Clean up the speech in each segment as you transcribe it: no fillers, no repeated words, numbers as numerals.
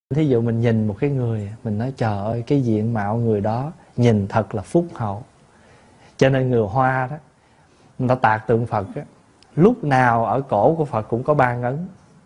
Thí dụ mình nhìn một cái người, mình nói trời ơi cái diện mạo người đó nhìn thật là phúc hậu. Cho nên người Hoa đó, người ta tạc tượng Phật á, lúc nào ở cổ của Phật cũng có 3 ngấn.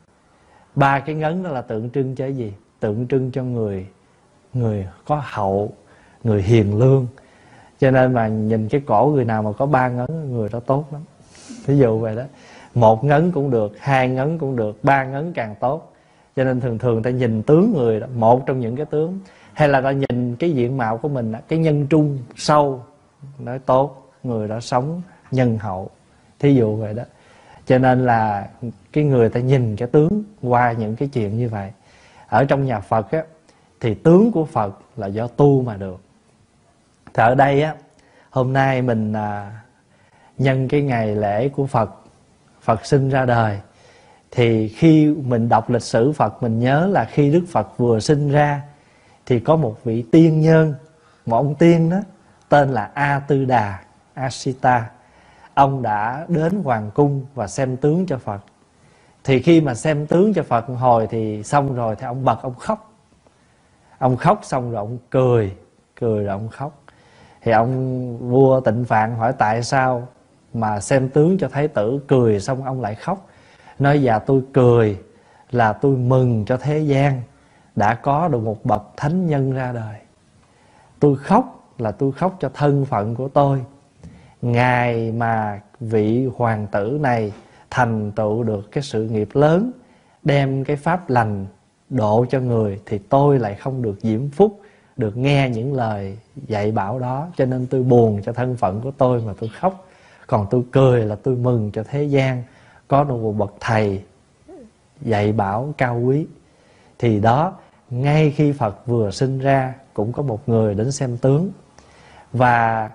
3 cái ngấn đó là tượng trưng cho cái gì? Tượng trưng cho người có hậu, người hiền lương. Cho nên mà nhìn cái cổ người nào mà có 3 ngấn, người đó tốt lắm. Ví dụ vậy đó, 1 ngấn cũng được, 2 ngấn cũng được, 3 ngấn càng tốt. Cho nên thường thường ta nhìn tướng người đó, một trong những cái tướng, hay là ta nhìn cái diện mạo của mình, cái nhân trung sâu, nói tốt, người đó sống nhân hậu. Thí dụ vậy đó. Cho nên là cái người ta nhìn cái tướng qua những cái chuyện như vậy. Ở trong nhà Phật á, thì tướng của Phật là do tu mà được. Thì ở đây á, hôm nay mình nhân cái ngày lễ của Phật, Phật sinh ra đời. Thì khi mình đọc lịch sử Phật, mình nhớ là khi Đức Phật vừa sinh ra thì có một vị tiên nhân, một ông tiên đó, tên là A Tư Đà, Asita. Ông đã đến hoàng cung và xem tướng cho Phật. Thì khi mà xem tướng cho Phật hồi thì xong rồi thì ông bật ông khóc. Ông khóc xong rồi ông cười rồi ông khóc. Thì ông vua Tịnh Phạn hỏi tại sao mà xem tướng cho Thái tử cười xong ông lại khóc. Nói dạ tôi cười là tôi mừng cho thế gian đã có được một bậc thánh nhân ra đời. Tôi khóc là tôi khóc cho thân phận của tôi. Ngày mà vị hoàng tử này thành tựu được cái sự nghiệp lớn, đem cái pháp lành độ cho người, thì tôi lại không được diễm phúc, được nghe những lời dạy bảo đó. Cho nên tôi buồn cho thân phận của tôi mà tôi khóc. Còn tôi cười là tôi mừng cho thế gian có được một bậc thầy dạy bảo cao quý. Thì đó, ngay khi Phật vừa sinh ra cũng có một người đến xem tướng. Và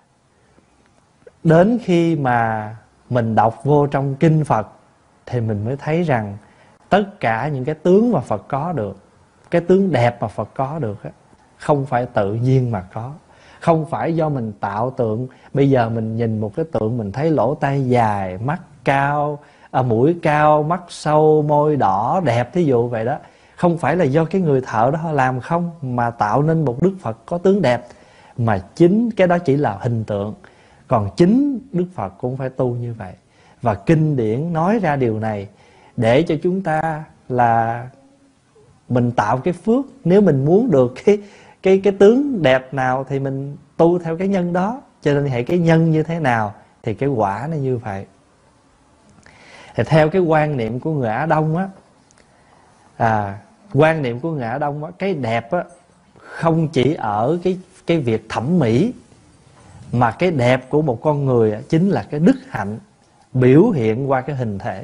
đến khi mà mình đọc vô trong kinh Phật thì mình mới thấy rằng tất cả những cái tướng mà Phật có được, cái tướng đẹp mà Phật có được á, không phải tự nhiên mà có. Không phải do mình tạo tượng. Bây giờ mình nhìn một cái tượng mình thấy lỗ tai dài, mắt cao, mũi cao, mắt sâu, môi đỏ, đẹp, thí dụ vậy đó. Không phải là do cái người thợ đó họ làm không mà tạo nên một Đức Phật có tướng đẹp. Mà chính cái đó chỉ là hình tượng. Còn chính Đức Phật cũng phải tu như vậy. Và kinh điển nói ra điều này để cho chúng ta là mình tạo cái phước. Nếu mình muốn được cái tướng đẹp nào thì mình tu theo cái nhân đó. Cho nên hãy cái nhân như thế nào thì cái quả nó như vậy. Thì theo cái quan niệm của người Á Đông á, quan niệm của người Á Đông á, cái đẹp á không chỉ ở cái việc thẩm mỹ, mà cái đẹp của một con người á, chính là cái đức hạnh biểu hiện qua cái hình thể.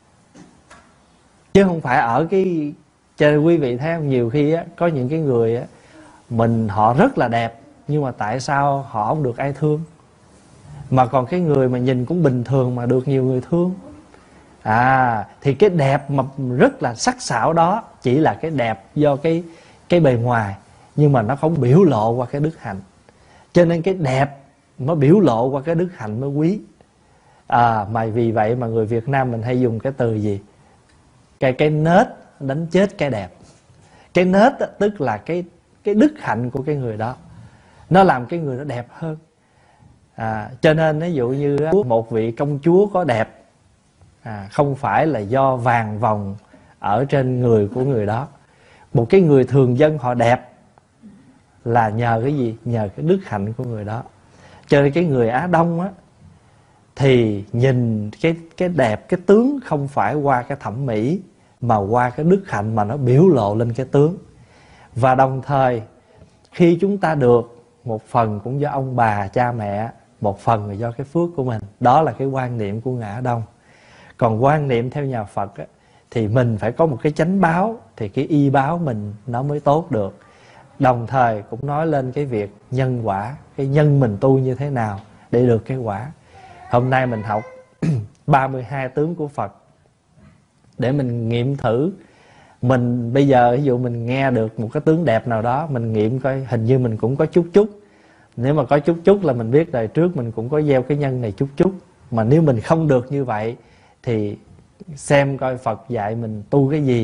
Chứ không phải ở cái... Cho nên quý vị thấy không, nhiều khi á, có những cái người á, họ rất là đẹp, nhưng mà tại sao họ không được ai thương? Mà còn cái người mà nhìn cũng bình thường mà được nhiều người thương. Thì cái đẹp mà rất là sắc sảo đó chỉ là cái đẹp do cái bề ngoài, nhưng mà nó không biểu lộ qua cái đức hạnh. Cho nên cái đẹp nó biểu lộ qua cái đức hạnh mới quý. Mà vì vậy mà người Việt Nam mình hay dùng cái từ gì? Cái nết đánh chết cái đẹp. Cái nết tức là cái đức hạnh của cái người đó, nó làm cái người đó đẹp hơn. Cho nên ví dụ như một vị công chúa có đẹp, không phải là do vàng vòng ở trên người của người đó. Một cái người thường dân họ đẹp là nhờ cái gì? Nhờ cái đức hạnh của người đó. Cho nên cái người Á Đông á, thì nhìn cái đẹp, cái tướng không phải qua cái thẩm mỹ, mà qua cái đức hạnh mà nó biểu lộ lên cái tướng. Và đồng thời khi chúng ta được, một phần cũng do ông bà, cha mẹ, một phần là do cái phước của mình. Đó là cái quan niệm của người Á Đông. Còn quan niệm theo nhà Phật á, thì mình phải có một cái chánh báo, thì cái y báo mình nó mới tốt được. Đồng thời cũng nói lên cái việc nhân quả, cái nhân mình tu như thế nào để được cái quả. Hôm nay mình học 32 tướng của Phật để mình nghiệm thử. Mình bây giờ ví dụ mình nghe được một cái tướng đẹp nào đó, mình nghiệm coi hình như mình cũng có chút chút. Nếu mà có chút chút là mình biết đời trước mình cũng có gieo cái nhân này chút chút. Mà nếu mình không được như vậy thì xem coi Phật dạy mình tu cái gì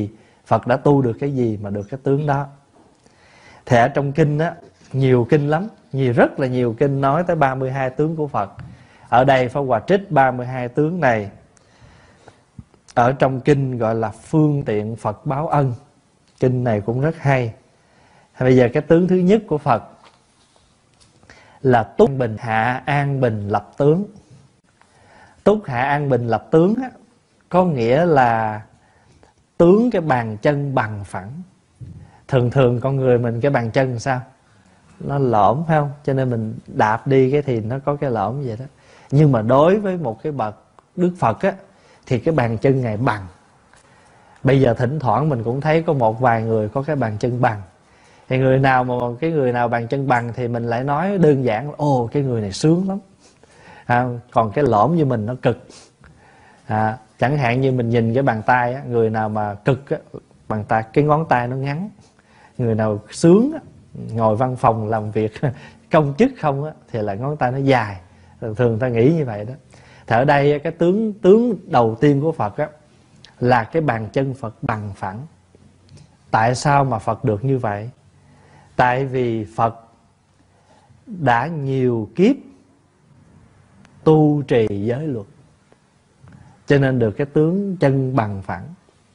Phật đã tu được cái gì mà được cái tướng đó. Thì ở trong kinh á, nhiều kinh lắm, rất là nhiều kinh nói tới 32 tướng của Phật. Ở đây Pháp Hòa trích 32 tướng này ở trong kinh gọi là Phương Tiện Phật Báo Ân. Kinh này cũng rất hay. Bây giờ cái tướng thứ nhất của Phật là túc bình hạ an bình lập tướng. Túc hạ an bình lập tướng á, có nghĩa là tướng cái bàn chân bằng phẳng. Thường thường con người mình cái bàn chân sao? Nó lõm phải không? Cho nên mình đạp đi cái thì nó có cái lõm vậy đó. Nhưng mà đối với một cái bậc Đức Phật á, thì cái bàn chân Ngài bằng. Bây giờ thỉnh thoảng mình cũng thấy có một vài người có cái bàn chân bằng. Thì người nào bàn chân bằng thì mình lại nói đơn giản là ồ, cái người này sướng lắm. Còn cái lõm như mình nó cực. Chẳng hạn như mình nhìn cái bàn tay á, người nào mà cực á, bàn tay, cái ngón tay nó ngắn. Người nào sướng á, ngồi văn phòng làm việc công chức không á, thì là ngón tay nó dài. Thường ta nghĩ như vậy đó. Thì ở đây cái tướng đầu tiên của Phật á, là cái bàn chân Phật bằng phẳng. Tại sao mà Phật được như vậy? Tại vì Phật đã nhiều kiếp tu trì giới luật, cho nên được cái tướng chân bằng phẳng.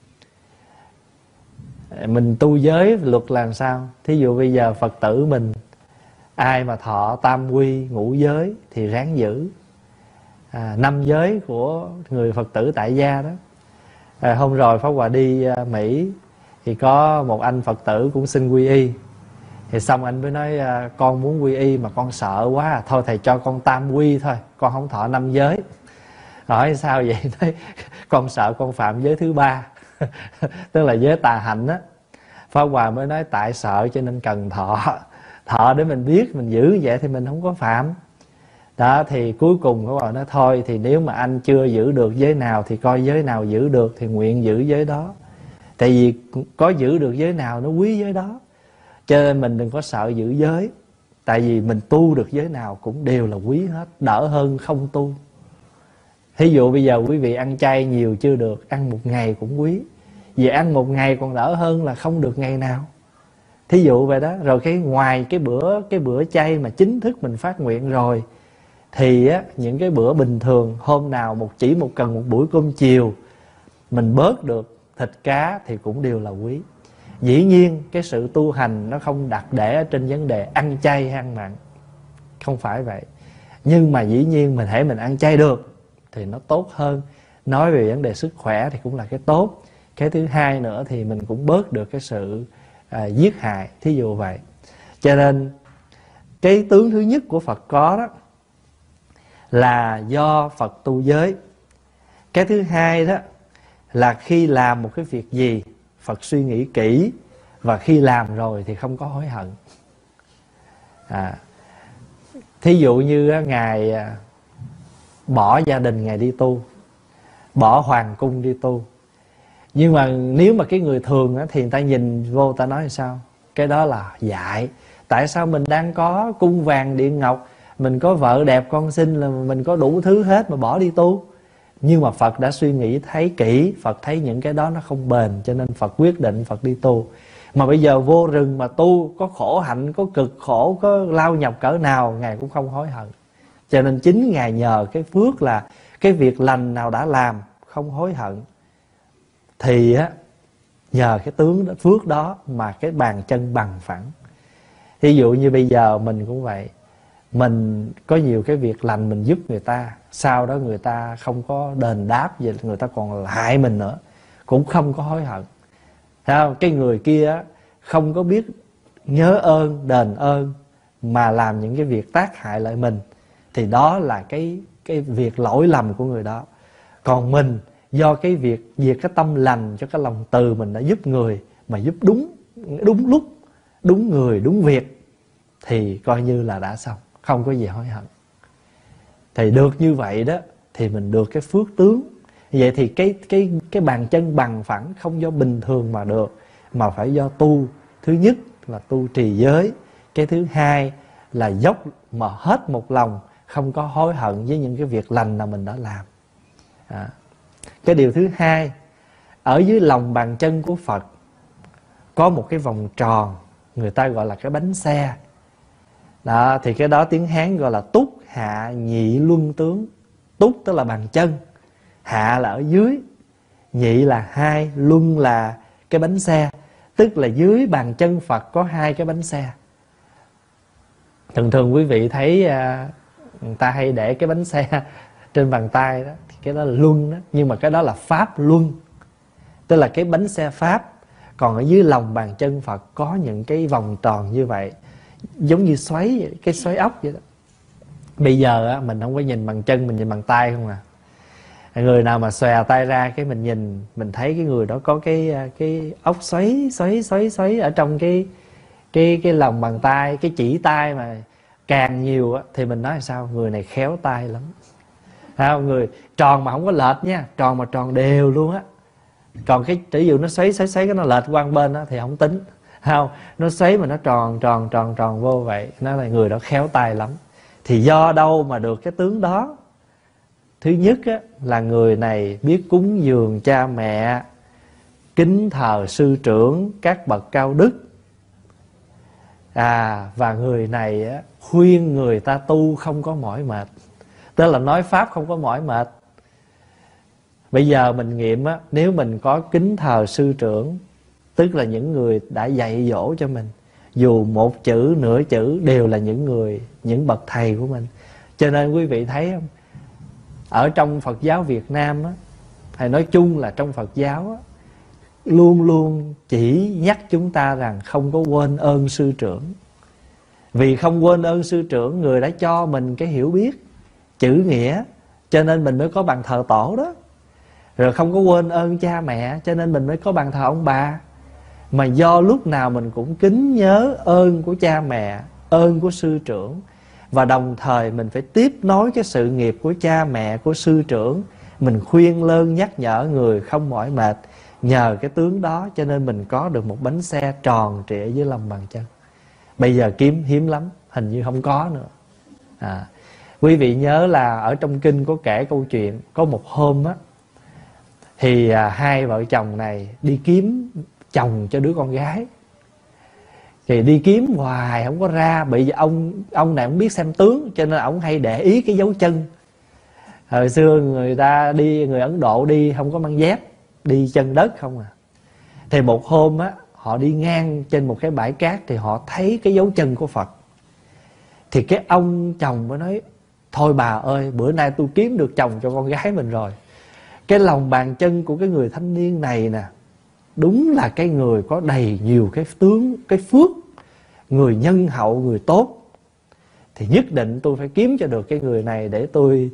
Mình tu giới luật làm sao? Thí dụ bây giờ Phật tử mình, ai mà thọ tam quy ngũ giới thì ráng giữ. 5 giới của người Phật tử tại gia đó. Hôm rồi Pháp Hòa đi Mỹ thì có một anh Phật tử cũng xin quy y. Thì xong anh mới nói con muốn quy y mà con sợ quá, thôi thầy cho con tam quy thôi, con không thọ 5 giới. Hỏi sao vậy? Nói con sợ con phạm giới thứ 3 tức là giới tà hạnh á. Pháp Hòa mới nói tại sợ cho nên cần thọ để mình biết, mình giữ vậy thì mình không có phạm. Đó thì cuối cùng Pháp Hòa nói thôi thì nếu mà anh chưa giữ được giới nào thì coi giới nào giữ được thì nguyện giữ giới đó. Tại vì có giữ được giới nào nó quý giới đó. Cho nên mình đừng có sợ giữ giới. Tại vì mình tu được giới nào cũng đều là quý hết, đỡ hơn không tu. Thí dụ bây giờ quý vị ăn chay nhiều chưa được, ăn 1 ngày cũng quý. Vì ăn 1 ngày còn đỡ hơn là không được ngày nào. Thí dụ vậy đó. Rồi ngoài cái bữa chay mà chính thức mình phát nguyện rồi, thì á, những cái bữa bình thường, hôm nào chỉ một cần một buổi cơm chiều mình bớt được thịt cá thì cũng đều là quý. Dĩ nhiên cái sự tu hành nó không đặt để ở trên vấn đề ăn chay hay ăn mặn, không phải vậy. Nhưng mà dĩ nhiên mình ăn chay được thì nó tốt hơn. Nói về vấn đề sức khỏe thì cũng là cái tốt. Cái thứ hai nữa thì mình cũng bớt được cái sự giết hại, thí dụ vậy. Cho nên cái tướng thứ nhất của Phật có đó là do Phật tu giới. Cái thứ hai đó là khi làm một cái việc gì Phật suy nghĩ kỹ, và khi làm rồi thì không có hối hận. Thí dụ như Ngài bỏ gia đình Ngài đi tu, bỏ hoàng cung đi tu. Nhưng mà nếu mà cái người thường á, thì người ta nhìn vô ta nói sao? Cái đó là dại. Tại sao mình đang có cung vàng điện ngọc, mình có vợ đẹp con xinh, là mình có đủ thứ hết mà bỏ đi tu? Nhưng mà Phật đã suy nghĩ thấy kỹ, Phật thấy những cái đó nó không bền, cho nên Phật quyết định Phật đi tu. Mà bây giờ vô rừng mà tu, có khổ hạnh, có cực khổ, có lao nhọc cỡ nào, Ngài cũng không hối hận. Cho nên chính Ngài nhờ cái phước là cái việc lành nào đã làm không hối hận, thì á, nhờ cái tướng đó, phước đó mà cái bàn chân bằng phẳng. Ví dụ như bây giờ mình cũng vậy, mình có nhiều cái việc lành mình giúp người ta, sau đó người ta không có đền đáp gì, người ta còn hại mình nữa, cũng không có hối hận. Thấy không? Cái người kia không có biết nhớ ơn, đền ơn, mà làm những cái việc tác hại lại mình, thì đó là cái việc lỗi lầm của người đó. Còn mình do cái việc cái tâm lành, cho cái lòng từ mình đã giúp người, mà giúp đúng lúc, đúng người, đúng việc, thì coi như là đã xong, không có gì hối hận. Thì được như vậy đó thì mình được cái phước tướng. Vậy thì cái bàn chân bằng phẳng không do bình thường mà được, mà phải do tu. Thứ nhất là tu trì giới, cái thứ hai là dốc mà hết một lòng, không có hối hận với những cái việc lành mà mình đã làm. Cái điều thứ hai, ở dưới lòng bàn chân của Phật có một cái vòng tròn, người ta gọi là cái bánh xe. Đó, thì cái đó tiếng Hán gọi là túc hạ nhị luân tướng. Túc tức là bàn chân, hạ là ở dưới, nhị là hai, luân là cái bánh xe. Tức là dưới bàn chân Phật có hai cái bánh xe. Thường thường quý vị thấy người ta hay để cái bánh xe trên bàn tay đó, thì cái đó là luân đó. Nhưng mà cái đó là pháp luân, tức là cái bánh xe pháp. Còn ở dưới lòng bàn chân Phật có những cái vòng tròn như vậy, giống như xoáy, cái xoáy ốc vậy đó. Bây giờ á, mình không có nhìn bằng chân, mình nhìn bằng tay không à. Người nào mà xòe tay ra cái mình nhìn, mình thấy cái người đó có cái ốc xoáy ở trong cái lòng bàn tay, cái chỉ tay mà càng nhiều á, thì mình nói là sao? Người này khéo tay lắm. Không, người tròn mà không có lệch nha, tròn mà tròn đều luôn á. Còn cái ví dụ nó xoáy cái nó lệch qua một bên đó thì không tính. Không, nó xoáy mà nó tròn vô vậy, nó là người đó khéo tay lắm. Thì do đâu mà được cái tướng đó? Thứ nhất á, là người này biết cúng dường cha mẹ, kính thờ sư trưởng, các bậc cao đức. Và người này á, khuyên người ta tu không có mỏi mệt. Tức là nói pháp không có mỏi mệt. Bây giờ mình nghiệm á, nếu mình có kính thờ sư trưởng, tức là những người đã dạy dỗ cho mình, dù một chữ nửa chữ đều là những bậc thầy của mình. Cho nên quý vị thấy không, ở trong Phật giáo Việt Nam á, hay nói chung là trong Phật giáo á, luôn luôn chỉ nhắc chúng ta rằng không có quên ơn sư trưởng. Vì không quên ơn sư trưởng, người đã cho mình cái hiểu biết chữ nghĩa, cho nên mình mới có bàn thờ tổ đó. Rồi không có quên ơn cha mẹ, cho nên mình mới có bàn thờ ông bà. Mà do lúc nào mình cũng kính nhớ ơn của cha mẹ, ơn của sư trưởng, và đồng thời mình phải tiếp nối cái sự nghiệp của cha mẹ, của sư trưởng. Mình khuyên lơn nhắc nhở người không mỏi mệt. Nhờ cái tướng đó cho nên mình có được một bánh xe tròn trịa dưới lòng bàn chân. Bây giờ kiếm hiếm lắm, hình như không có nữa. Quý vị nhớ là ở trong kinh có kể câu chuyện, có một hôm á, thì hai vợ chồng này đi kiếm chồng cho đứa con gái. Thì đi kiếm hoài không có ra. Bởi vì ông này không biết xem tướng, cho nên ông hay để ý cái dấu chân. Hồi xưa người ta đi, người Ấn Độ đi không có mang dép, đi chân đất không à. Thì một hôm á, họ đi ngang trên một cái bãi cát, thì họ thấy cái dấu chân của Phật. Thì cái ông chồng mới nói: thôi bà ơi, bữa nay tôi kiếm được chồng cho con gái mình rồi. Cái lòng bàn chân của cái người thanh niên này nè, đúng là cái người có đầy nhiều cái tướng, cái phước, người nhân hậu, người tốt. Thì nhất định tôi phải kiếm cho được cái người này để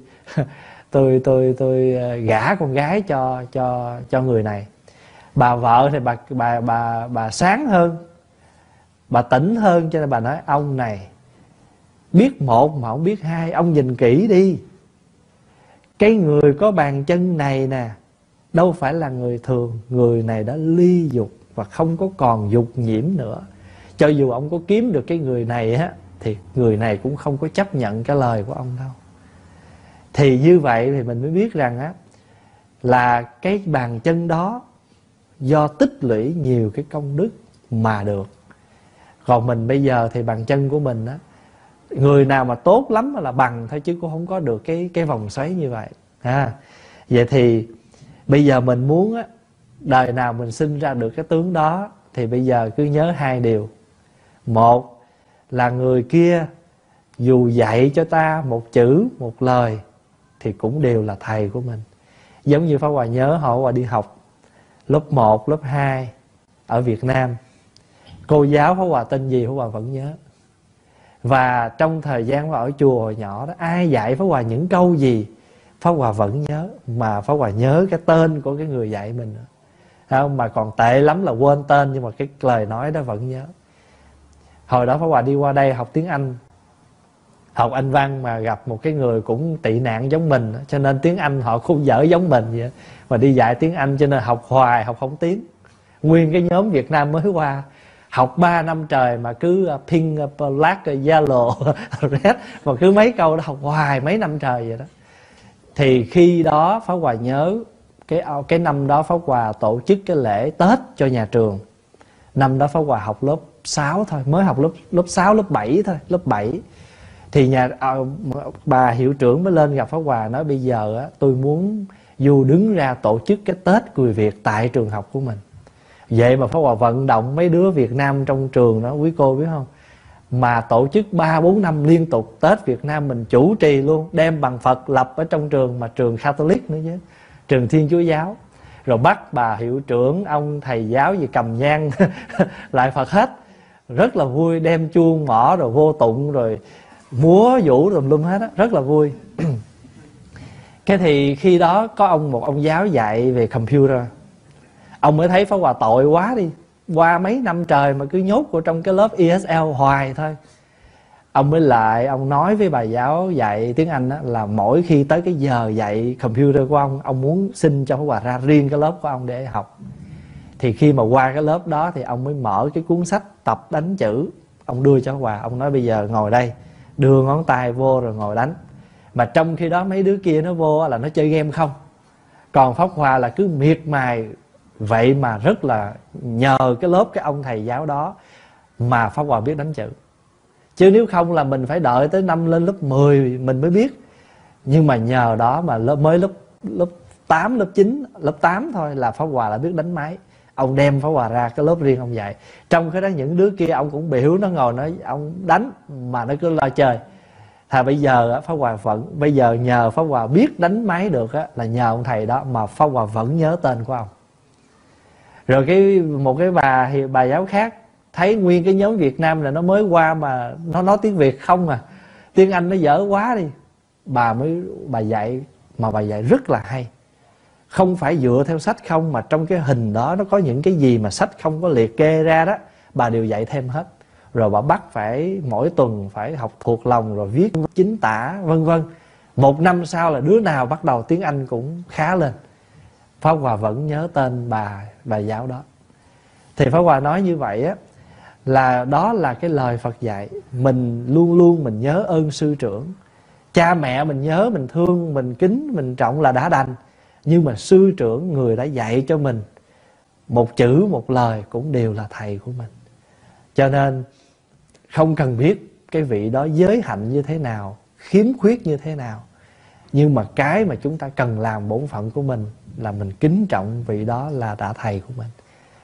tôi gả con gái cho người này. Bà vợ thì bà sáng hơn, bà tỉnh hơn, cho nên bà nói: ông này biết một mà không biết hai, ông nhìn kỹ đi. Cái người có bàn chân này nè, đâu phải là người thường. Người này đã ly dục và không có còn dục nhiễm nữa. Cho dù ông có kiếm được cái người này á, thì người này cũng không có chấp nhận cái lời của ông đâu. Thì như vậy thì mình mới biết rằng á, là cái bàn chân đó do tích lũy nhiều cái công đức mà được. Còn mình bây giờ thì bàn chân của mình á, người nào mà tốt lắm là bằng thôi, chứ cũng không có được cái vòng xoáy như vậy. Vậy thì bây giờ mình muốn á, đời nào mình sinh ra được cái tướng đó, thì bây giờ cứ nhớ hai điều. Một là người kia dù dạy cho ta một chữ, một lời, thì cũng đều là thầy của mình. Giống như Pháp Hòa nhớ họ Hòa đi học lớp 1, lớp 2 ở Việt Nam. Cô giáo Pháp Hòa tên gì Pháp Hòa vẫn nhớ. Và trong thời gian ở chùa hồi nhỏ đó, ai dạy Pháp Hòa những câu gì Pháp Hòa vẫn nhớ. Mà Pháp Hòa nhớ cái tên của cái người dạy mình nữa. Không, mà còn tệ lắm là quên tên, nhưng mà cái lời nói đó vẫn nhớ. Hồi đó Pháp Hòa đi qua đây học tiếng Anh, học Anh văn, mà gặp một cái người cũng tị nạn giống mình, cho nên tiếng Anh họ cũng dở giống mình vậy. Mà đi dạy tiếng Anh cho nên học hoài, học không tiếng. Nguyên cái nhóm Việt Nam mới qua học 3 năm trời mà cứ pink, black, yellow, red, mà cứ mấy câu đó học hoài mấy năm trời vậy đó. Thì khi đó Pháp Hòa nhớ cái năm đó Pháp Hòa tổ chức cái lễ Tết cho nhà trường. Năm đó Pháp Hòa học lớp 6 thôi, mới học lớp 6, lớp 7 thôi, lớp 7. Thì bà hiệu trưởng mới lên gặp Pháp Hòa nói bây giờ á, tôi muốn Du đứng ra tổ chức cái Tết người Việt tại trường học của mình. Vậy mà Pháp Hòa vận động mấy đứa Việt Nam trong trường đó, quý cô biết không, mà tổ chức 3-4 năm liên tục Tết Việt Nam mình chủ trì luôn, đem bằng Phật lập ở trong trường, mà trường Catholic nữa chứ, trường Thiên Chúa giáo. Rồi bắt bà hiệu trưởng, ông thầy giáo gì cầm nhang lại Phật hết. Rất là vui, đem chuông mỏ rồi vô tụng rồi múa vũ tùm lum hết á, rất là vui. Cái thì khi đó có một ông giáo dạy về computer. Ông mới thấy Pháp Hòa tội quá đi, qua mấy năm trời mà cứ nhốt vào trong cái lớp ESL hoài thôi. Ông mới lại, ông nói với bà giáo dạy tiếng Anh đó, là mỗi khi tới cái giờ dạy computer của ông muốn xin cho Pháp Hòa ra riêng cái lớp của ông để học. Thì khi mà qua cái lớp đó thì ông mới mở cái cuốn sách tập đánh chữ, ông đưa cho Pháp Hòa. Ông nói bây giờ ngồi đây, đưa ngón tay vô rồi ngồi đánh. Mà trong khi đó mấy đứa kia nó vô là nó chơi game không. Còn Pháp Hòa là cứ miệt mài. Vậy mà rất là nhờ cái lớp cái ông thầy giáo đó mà Pháp Hòa biết đánh chữ. Chứ nếu không là mình phải đợi tới năm lên lớp 10 mình mới biết. Nhưng mà nhờ đó mà mới lớp 8, lớp 9, lớp 8 thôi là Pháp Hòa đã biết đánh máy. Ông đem Pháp Hòa ra cái lớp riêng ông dạy. Trong cái đó những đứa kia ông cũng biểu, nó ngồi nói ông đánh mà nó cứ lo chơi. Thà bây giờ Pháp Hòa vẫn, bây giờ nhờ Pháp Hòa biết đánh máy được á, là nhờ ông thầy đó mà Pháp Hòa vẫn nhớ tên của ông. Rồi một cái bà giáo khác thấy nguyên cái nhóm Việt Nam là nó mới qua mà nó nói tiếng Việt không à, tiếng Anh nó dở quá đi. Bà dạy, mà bà dạy rất là hay. Không phải dựa theo sách không, mà trong cái hình đó nó có những cái gì mà sách không có liệt kê ra đó, bà đều dạy thêm hết. Rồi bà bắt phải mỗi tuần phải học thuộc lòng, rồi viết chính tả vân vân. Một năm sau là đứa nào bắt đầu tiếng Anh cũng khá lên. Pháp Hòa vẫn nhớ tên bà giáo đó. Thì Pháp Hòa nói như vậy á, là đó là cái lời Phật dạy. Mình luôn luôn mình nhớ ơn sư trưởng. Cha mẹ mình nhớ, mình thương, mình kính, mình trọng là đã đành. Nhưng mà sư trưởng, người đã dạy cho mình một chữ một lời cũng đều là thầy của mình. Cho nên không cần biết cái vị đó giới hạnh như thế nào, khiếm khuyết như thế nào, nhưng mà cái mà chúng ta cần làm bổn phận của mình là mình kính trọng vị đó là đã thầy của mình.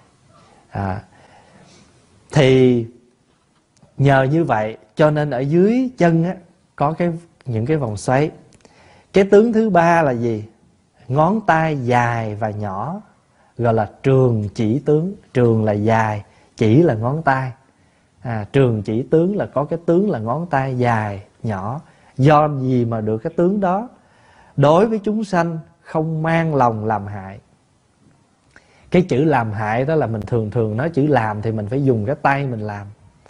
Thì nhờ như vậy cho nên ở dưới chân á, có những cái vòng xoáy. Cái tướng thứ ba là gì? Ngón tay dài và nhỏ, gọi là trường chỉ tướng. Trường là dài, chỉ là ngón tay. Trường chỉ tướng là có cái tướng là ngón tay dài, nhỏ. Do gì mà được cái tướng đó? Đối với chúng sanh không mang lòng làm hại. Cái chữ làm hại đó là mình thường nói chữ làm thì mình phải dùng cái tay mình làm.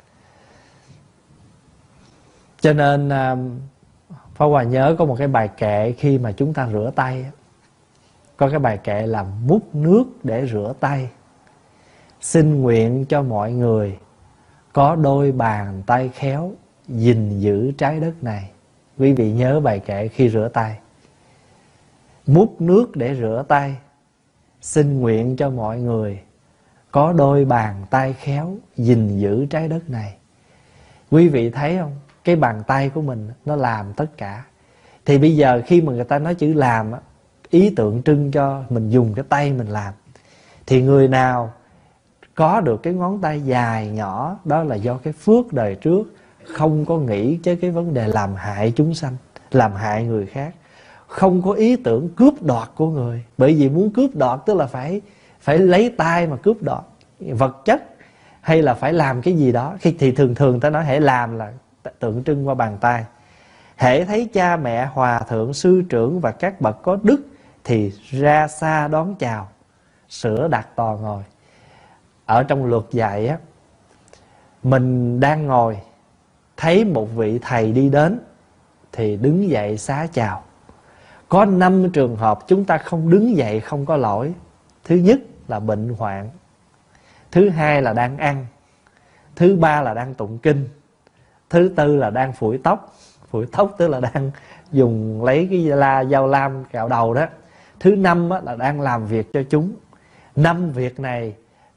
Cho nên Pháp Hòa nhớ có một cái bài kệ khi mà chúng ta rửa tay. Có cái bài kệ là múc nước để rửa tay. Xin nguyện cho mọi người có đôi bàn tay khéo gìn giữ trái đất này. Quý vị nhớ bài kệ khi rửa tay. Múc nước để rửa tay. Xin nguyện cho mọi người có đôi bàn tay khéo gìn giữ trái đất này. Quý vị thấy không? Cái bàn tay của mình nó làm tất cả. Thì bây giờ khi mà người ta nói chữ làm, ý tượng trưng cho mình dùng cái tay mình làm. Thì người nào có được cái ngón tay dài nhỏ, đó là do cái phước đời trước không có nghĩ tới cái vấn đề làm hại chúng sanh, làm hại người khác, không có ý tưởng cướp đoạt của người. Bởi vì muốn cướp đoạt tức là phải lấy tay mà cướp đoạt vật chất, hay là phải làm cái gì đó. Thì thường ta nói hễ làm là tượng trưng qua bàn tay. Hễ thấy cha mẹ, hòa thượng, sư trưởng và các bậc có đức thì ra xa đón chào, sửa đặt tòa ngồi. Ở trong luật dạy á, mình đang ngồi, thấy một vị thầy đi đến thì đứng dậy xá chào. Có 5 trường hợp chúng ta không đứng dậy không có lỗi. Thứ nhất là bệnh hoạn, thứ hai là đang ăn, thứ ba là đang tụng kinh, thứ tư là đang phủi tóc. Phủi tóc tức là đang dùng lấy cái dao lam cạo đầu đó. Thứ năm là đang làm việc cho chúng. 5 việc này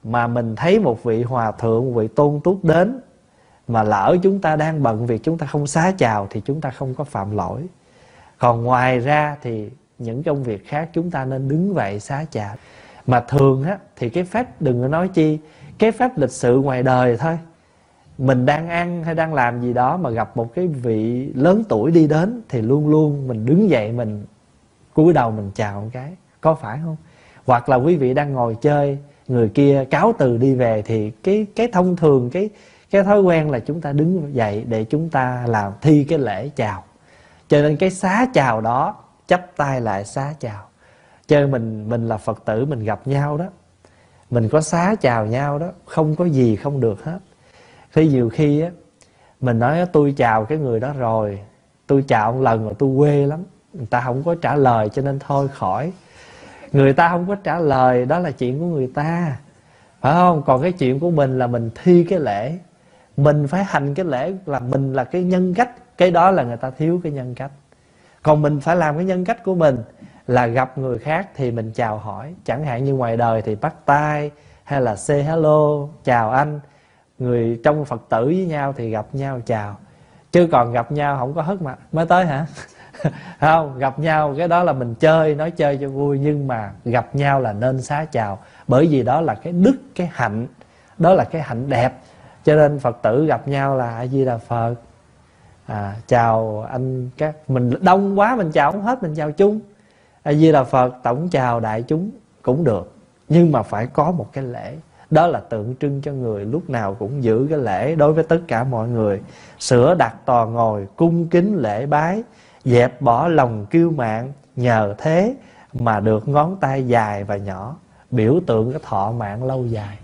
mà mình thấy một vị hòa thượng, một vị tôn túc đến, mà lỡ chúng ta đang bận việc chúng ta không xá chào thì chúng ta không có phạm lỗi. Còn ngoài ra thì những công việc khác chúng ta nên đứng dậy xá chào. Mà thường á thì cái phép, đừng có nói chi, cái phép lịch sự ngoài đời thôi, mình đang ăn hay đang làm gì đó mà gặp một cái vị lớn tuổi đi đến thì luôn luôn mình đứng dậy, mình cúi đầu mình chào một cái, có phải không? Hoặc là quý vị đang ngồi chơi, người kia cáo từ đi về thì cái thông thường, cái thói quen là chúng ta đứng dậy để chúng ta làm thi cái lễ chào. Cho nên cái xá chào đó, chắp tay lại xá chào. Cho nên mình là Phật tử, mình gặp nhau đó, mình có xá chào nhau đó, không có gì không được hết. Khi nhiều khi á, mình nói tôi chào cái người đó rồi, tôi chào một lần rồi tôi quê lắm, người ta không có trả lời cho nên thôi khỏi. Người ta không có trả lời đó là chuyện của người ta, phải không? Còn cái chuyện của mình là mình thi cái lễ, mình phải hành cái lễ, là mình là cái nhân cách. Cái đó là người ta thiếu cái nhân cách. Còn mình phải làm cái nhân cách của mình là gặp người khác thì mình chào hỏi. Chẳng hạn như ngoài đời thì bắt tay, hay là say hello, chào anh. Người trong Phật tử với nhau thì gặp nhau chào. Chứ còn gặp nhau không có hất mặt mới tới hả? Không, gặp nhau cái đó là mình chơi, nói chơi cho vui. Nhưng mà gặp nhau là nên xá chào. Bởi vì đó là cái đức, cái hạnh, đó là cái hạnh đẹp. Cho nên Phật tử gặp nhau là A Di Đà Phật, chào anh các, mình đông quá mình chào không hết, mình chào chung A Di Đà Phật, tổng chào đại chúng cũng được. Nhưng mà phải có một cái lễ, đó là tượng trưng cho người lúc nào cũng giữ cái lễ đối với tất cả mọi người. Sửa đặt tòa ngồi, cung kính lễ bái, dẹp bỏ lòng kiêu mạn, nhờ thế mà được ngón tay dài và nhỏ, biểu tượng cái thọ mạng lâu dài.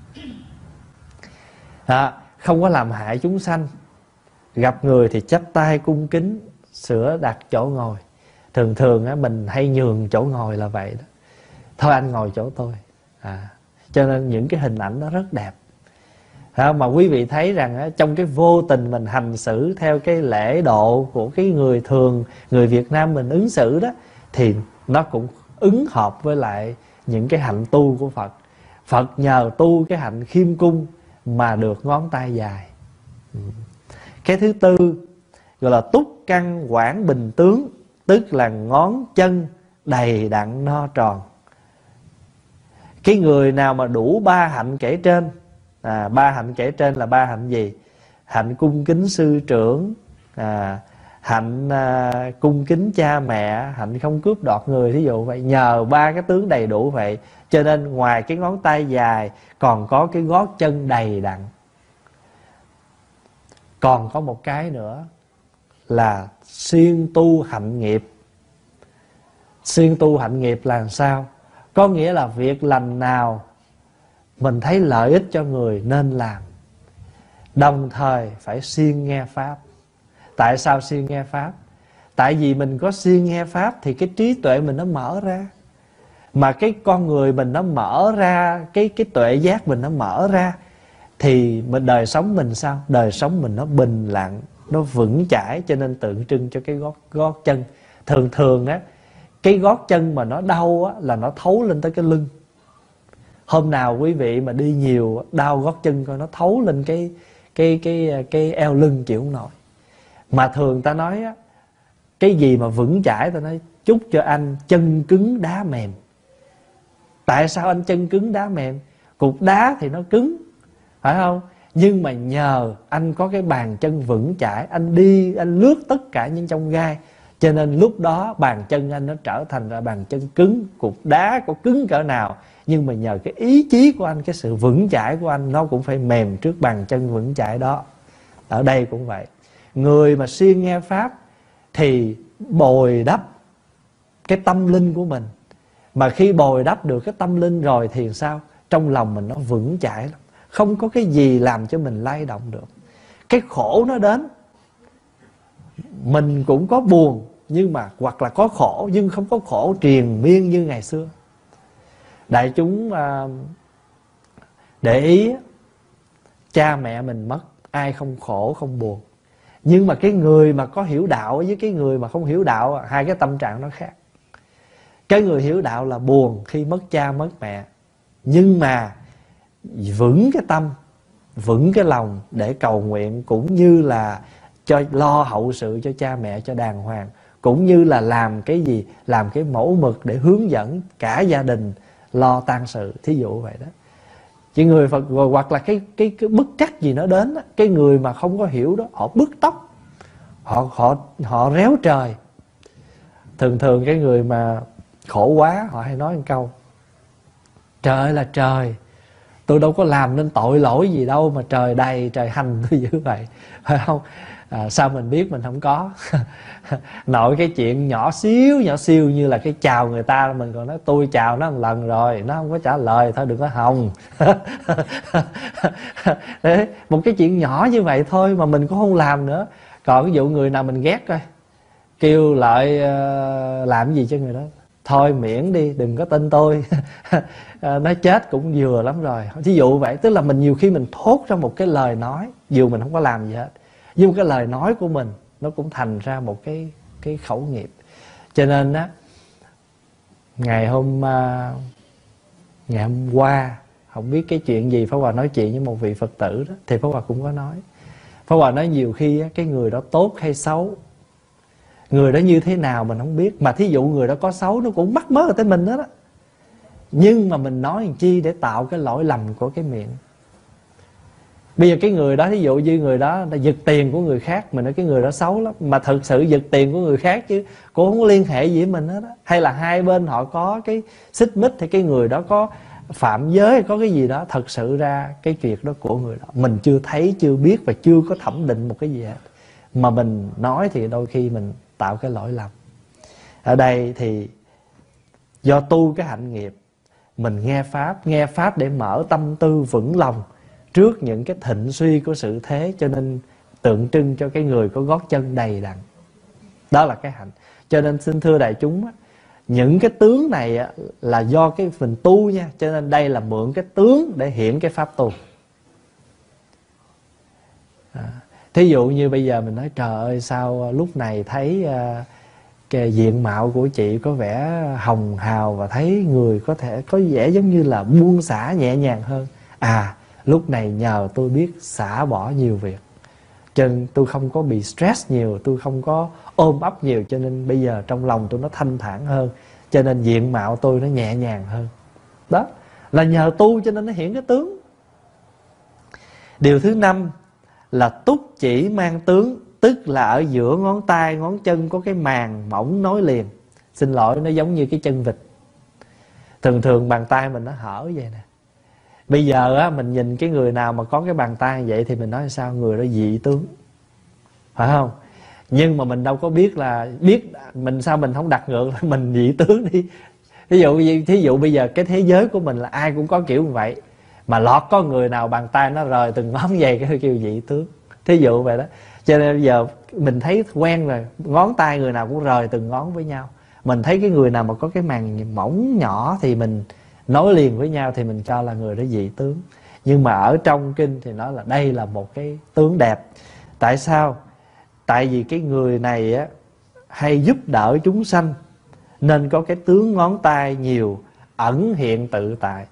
Không có làm hại chúng sanh. Gặp người thì chắp tay cung kính, sửa đặt chỗ ngồi. Thường thường á, mình hay nhường chỗ ngồi là vậy đó. Thôi anh ngồi chỗ tôi. Cho nên những cái hình ảnh đó rất đẹp. Mà quý vị thấy rằng á, trong cái vô tình mình hành xử theo cái lễ độ của cái người thường, người Việt Nam mình ứng xử đó, thì nó cũng ứng hợp với lại những cái hạnh tu của Phật. Phật nhờ tu cái hạnh khiêm cung mà được ngón tay dài. Cái thứ tư gọi là túc căn quảng bình tướng, tức là ngón chân đầy đặn no tròn. Cái người nào mà đủ ba hạnh kể trên, ba hạnh kể trên là ba hạnh gì? Hạnh cung kính sư trưởng, hạnh cung kính cha mẹ, hạnh không cướp đoạt người, thí dụ vậy. Nhờ ba cái tướng đầy đủ vậy, cho nên ngoài cái ngón tay dài còn có cái gót chân đầy đặn. Còn có một cái nữa là siêng tu hạnh nghiệp. Siêng tu hạnh nghiệp là sao? Có nghĩa là việc lành nào mình thấy lợi ích cho người nên làm, đồng thời phải siêng nghe Pháp. Tại sao siêng nghe Pháp? Tại vì mình có siêng nghe Pháp thì cái trí tuệ mình nó mở ra. Mà cái con người mình nó mở ra, cái tuệ giác mình nó mở ra, thì đời sống mình sao? Đời sống mình nó bình lặng, nó vững chãi. Cho nên tượng trưng cho cái gót chân. Thường thường á, cái gót chân mà nó đau á, là nó thấu lên tới cái lưng. Hôm nào quý vị mà đi nhiều đau gót chân coi, nó thấu lên cái eo lưng chịu không nổi. Mà thường ta nói á, cái gì mà vững chãi, ta nói chúc cho anh chân cứng đá mềm. Tại sao anh chân cứng đá mềm? Cục đá thì nó cứng, phải không? Nhưng mà nhờ anh có cái bàn chân vững chãi, anh đi, anh lướt tất cả những chông gai, cho nên lúc đó bàn chân anh nó trở thành ra bàn chân cứng. Cục đá có cứng cỡ nào, nhưng mà nhờ cái ý chí của anh, cái sự vững chãi của anh, nó cũng phải mềm trước bàn chân vững chãi đó. Ở đây cũng vậy. Người mà siêng nghe Pháp thì bồi đắp cái tâm linh của mình. Mà khi bồi đắp được cái tâm linh rồi thì sao? Trong lòng mình nó vững chãi lắm, không có cái gì làm cho mình lay động được. Cái khổ nó đến, mình cũng có buồn, nhưng mà hoặc là có khổ, nhưng không có khổ triền miên như ngày xưa. Đại chúng để ý, cha mẹ mình mất, ai không khổ không buồn. Nhưng mà cái người mà có hiểu đạo với cái người mà không hiểu đạo, hai cái tâm trạng nó khác. Cái người hiểu đạo là buồn khi mất cha mất mẹ, nhưng mà vững cái tâm, vững cái lòng để cầu nguyện, cũng như là cho lo hậu sự cho cha mẹ cho đàng hoàng, cũng như là làm cái gì, làm cái mẫu mực để hướng dẫn cả gia đình lo tang sự, thí dụ vậy đó. Chỉ người Phật hoặc là cái bất trắc gì nó đến đó, cái người mà không có hiểu đó, họ bứt tóc, họ réo trời. Thường cái người mà khổ quá họ hay nói một câu: trời ơi là trời, tôi đâu có làm nên tội lỗi gì đâu mà trời đầy trời hành tôi dữ vậy, phải không? Sao mình biết mình không có? Nội cái chuyện nhỏ xíu như là cái chào người ta, mình còn nói tôi chào nó một lần rồi nó không có trả lời, thôi đừng có hòng. Đấy, một cái chuyện nhỏ như vậy thôi mà mình cũng không làm nữa. Còn ví dụ người nào mình ghét coi, kêu lại làm gì cho người đó, thôi miễn đi, đừng có tin tôi. Nó chết cũng vừa lắm rồi. Thí dụ vậy, tức là mình nhiều khi mình thốt ra một cái lời nói, dù mình không có làm gì hết, nhưng cái lời nói của mình nó cũng thành ra một cái khẩu nghiệp. Cho nên á, ngày hôm qua không biết cái chuyện gì, Pháp Hòa nói chuyện với một vị Phật tử đó, thì Pháp Hòa cũng có nói. Pháp Hòa nói nhiều khi á, cái người đó tốt hay xấu, người đó như thế nào mình không biết, mà thí dụ người đó có xấu nó cũng mắc mớ ở tới mình đó, nhưng mà mình nói làm chi để tạo cái lỗi lầm của cái miệng. Bây giờ cái người đó, thí dụ như người đó đã giật tiền của người khác, mình nói cái người đó xấu lắm, mà thực sự giật tiền của người khác chứ cũng không có liên hệ gì với mình hết á. Hay là hai bên họ có cái xích mích, thì cái người đó có phạm giới, có cái gì đó, thật sự ra cái việc đó của người đó mình chưa thấy, chưa biết và chưa có thẩm định một cái gì hết, mà mình nói thì đôi khi mình tạo cái lỗi lầm. Ở đây thì do tu cái hạnh nghiệp, mình nghe pháp để mở tâm tư vững lòng trước những cái thịnh suy của sự thế, cho nên tượng trưng cho cái người có gót chân đầy đặn. Đó là cái hạnh. Cho nên xin thưa đại chúng, những cái tướng này là do cái mình tu nha, cho nên đây là mượn cái tướng để hiện cái pháp tu. Thí dụ như bây giờ mình nói trời ơi sao lúc này thấy cái diện mạo của chị có vẻ hồng hào, và thấy người có thể có vẻ giống như là buông xả nhẹ nhàng hơn. Lúc này nhờ tôi biết xả bỏ nhiều việc, cho nên tôi không có bị stress nhiều, tôi không có ôm ấp nhiều, cho nên bây giờ trong lòng tôi nó thanh thản hơn, cho nên diện mạo tôi nó nhẹ nhàng hơn. Đó là nhờ tu cho nên nó hiện cái tướng. Điều thứ 5 là túc chỉ mang tướng, tức là ở giữa ngón tay ngón chân có cái màng mỏng nối liền. Xin lỗi, nó giống như cái chân vịt. Thường bàn tay mình nó hở vậy nè. Bây giờ á, mình nhìn cái người nào mà có cái bàn tay vậy thì mình nói sao người đó dị tướng, phải không? Nhưng mà mình đâu có biết mình sao mình không đặt ngược là mình dị tướng đi. Thí dụ bây giờ cái thế giới của mình là ai cũng có kiểu như vậy, mà lọt có người nào bàn tay nó rời từng ngón giày cái kêu dị tướng, thí dụ vậy đó. Cho nên bây giờ mình thấy quen rồi, ngón tay người nào cũng rời từng ngón với nhau. Mình thấy cái người nào mà có cái màng mỏng nhỏ thì mình nối liền với nhau thì mình cho là người đó dị tướng. Nhưng mà ở trong kinh thì nói là đây là một cái tướng đẹp. Tại sao? Tại vì cái người này á, hay giúp đỡ chúng sanh, nên có cái tướng ngón tay nhiều, ẩn hiện tự tại.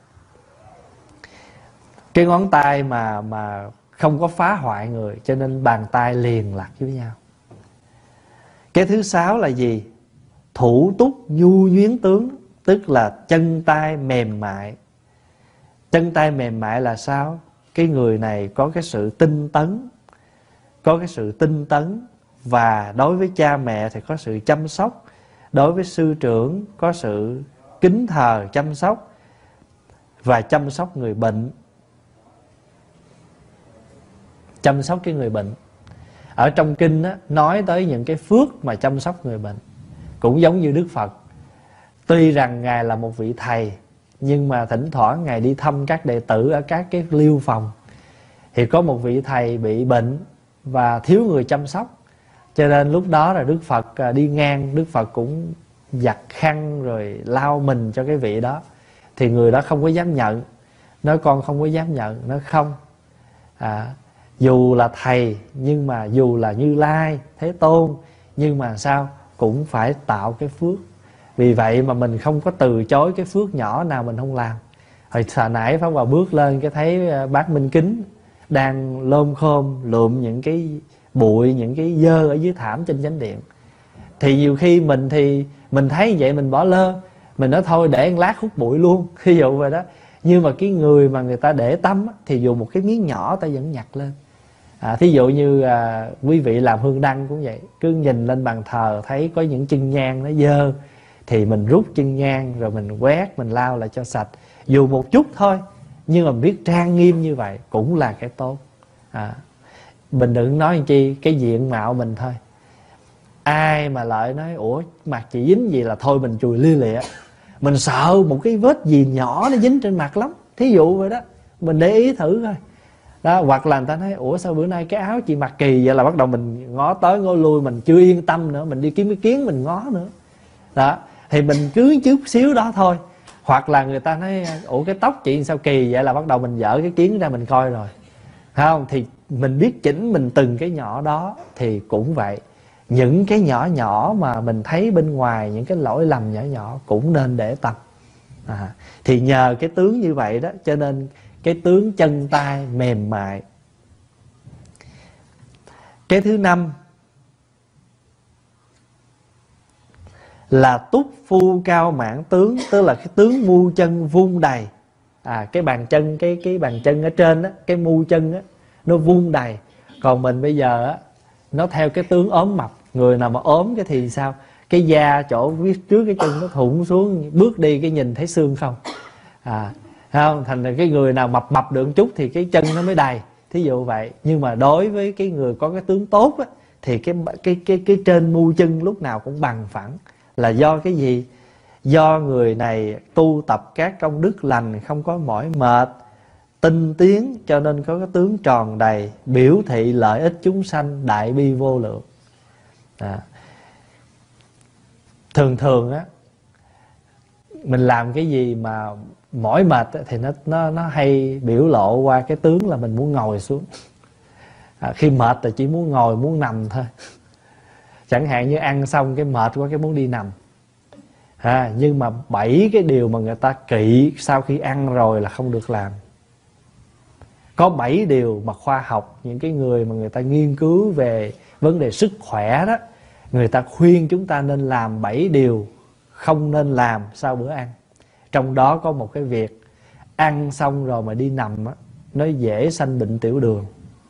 Cái ngón tay mà không có phá hoại người, cho nên bàn tay liền lạc với nhau. Cái thứ 6 là gì? Thủ túc nhu nhuyến tướng, tức là chân tay mềm mại. Chân tay mềm mại là sao? Cái người này có cái sự tinh tấn, và đối với cha mẹ thì có sự chăm sóc, đối với sư trưởng có sự kính thờ chăm sóc, và chăm sóc người bệnh. Chăm sóc cái người bệnh. Ở trong kinh á, nói tới những cái phước mà chăm sóc người bệnh. Cũng giống như Đức Phật, tuy rằng Ngài là một vị thầy, nhưng mà thỉnh thoảng Ngài đi thăm các đệ tử ở các cái liêu phòng, thì có một vị thầy bị bệnh và thiếu người chăm sóc. Cho nên lúc đó là Đức Phật đi ngang, Đức Phật cũng giặt khăn rồi lau mình cho cái vị đó. Thì người đó không có dám nhận, nói con không có dám nhận. Nói không, dù là thầy, nhưng mà dù là Như Lai, Thế Tôn, nhưng mà sao cũng phải tạo cái phước. Vì vậy mà mình không có từ chối cái phước nhỏ nào mình không làm. Hồi nãy Pháp Hòa bước lên cái thấy bác Minh Kính đang lôm khôm lượm những cái bụi, những cái dơ ở dưới thảm trên chánh điện. Thì nhiều khi mình thấy vậy mình bỏ lơ, mình nói thôi để một lát hút bụi luôn, ví dụ vậy đó. Nhưng mà cái người mà người ta để tâm thì dù một cái miếng nhỏ ta vẫn nhặt lên. Thí dụ như quý vị làm hương đăng cũng vậy, cứ nhìn lên bàn thờ thấy có những chân nhang nó dơ thì mình rút chân nhang rồi mình quét, mình lau lại cho sạch. Dù một chút thôi, nhưng mà biết trang nghiêm như vậy cũng là cái tốt. Mình đừng nói làm chi cái diện mạo mình thôi. Ai mà lại nói ủa mặt chị dính gì là thôi mình chùi lia lịa. Mình sợ một cái vết gì nhỏ nó dính trên mặt lắm, thí dụ vậy đó. Mình để ý thử coi đó. Hoặc là người ta nói ủa sao bữa nay cái áo chị mặc kỳ vậy, là bắt đầu mình ngó tới ngó lui, mình chưa yên tâm nữa, mình đi kiếm cái kiến mình ngó nữa đó. Thì mình cứ chút xíu đó thôi. Hoặc là người ta nói ủa cái tóc chị sao kỳ vậy, là bắt đầu mình dở cái kiến ra mình coi rồi, phải không? Thì mình biết chỉnh mình từng cái nhỏ đó. Thì cũng vậy, những cái nhỏ nhỏ mà mình thấy bên ngoài, những cái lỗi lầm nhỏ nhỏ cũng nên để tâm. Thì nhờ cái tướng như vậy đó, cho nên cái tướng chân tay mềm mại. Cái thứ năm là túc phu cao mãn tướng, tức là cái tướng mu chân vung đầy. Cái bàn chân, cái bàn chân ở trên đó, cái mu chân đó, nó vung đầy. Còn mình bây giờ á, nó theo cái tướng ốm mập. Người nào mà ốm cái thì sao? Cái da chỗ trước cái chân nó thủng xuống, bước đi cái nhìn thấy xương không. Không? Thành ra cái người nào mập mập được một chút thì cái chân nó mới đầy, thí dụ vậy. Nhưng mà đối với cái người có cái tướng tốt á, thì cái trên mu chân lúc nào cũng bằng phẳng. Là do cái gì? Do người này tu tập các công đức lành, không có mỏi mệt, tinh tiến, cho nên có cái tướng tròn đầy, biểu thị lợi ích chúng sanh, đại bi vô lượng. Thường á, mình làm cái gì mà mỏi mệt thì nó hay biểu lộ qua cái tướng là mình muốn ngồi xuống. Khi mệt thì chỉ muốn ngồi, muốn nằm thôi. Chẳng hạn như ăn xong cái mệt quá cái muốn đi nằm. Nhưng mà 7 cái điều mà người ta kỵ sau khi ăn rồi là không được làm. Có 7 điều mà khoa học, những cái người mà người ta nghiên cứu về vấn đề sức khỏe đó, người ta khuyên chúng ta nên làm 7 điều không nên làm sau bữa ăn. Trong đó có một cái việc ăn xong rồi mà đi nằm á, nó dễ sanh bệnh tiểu đường.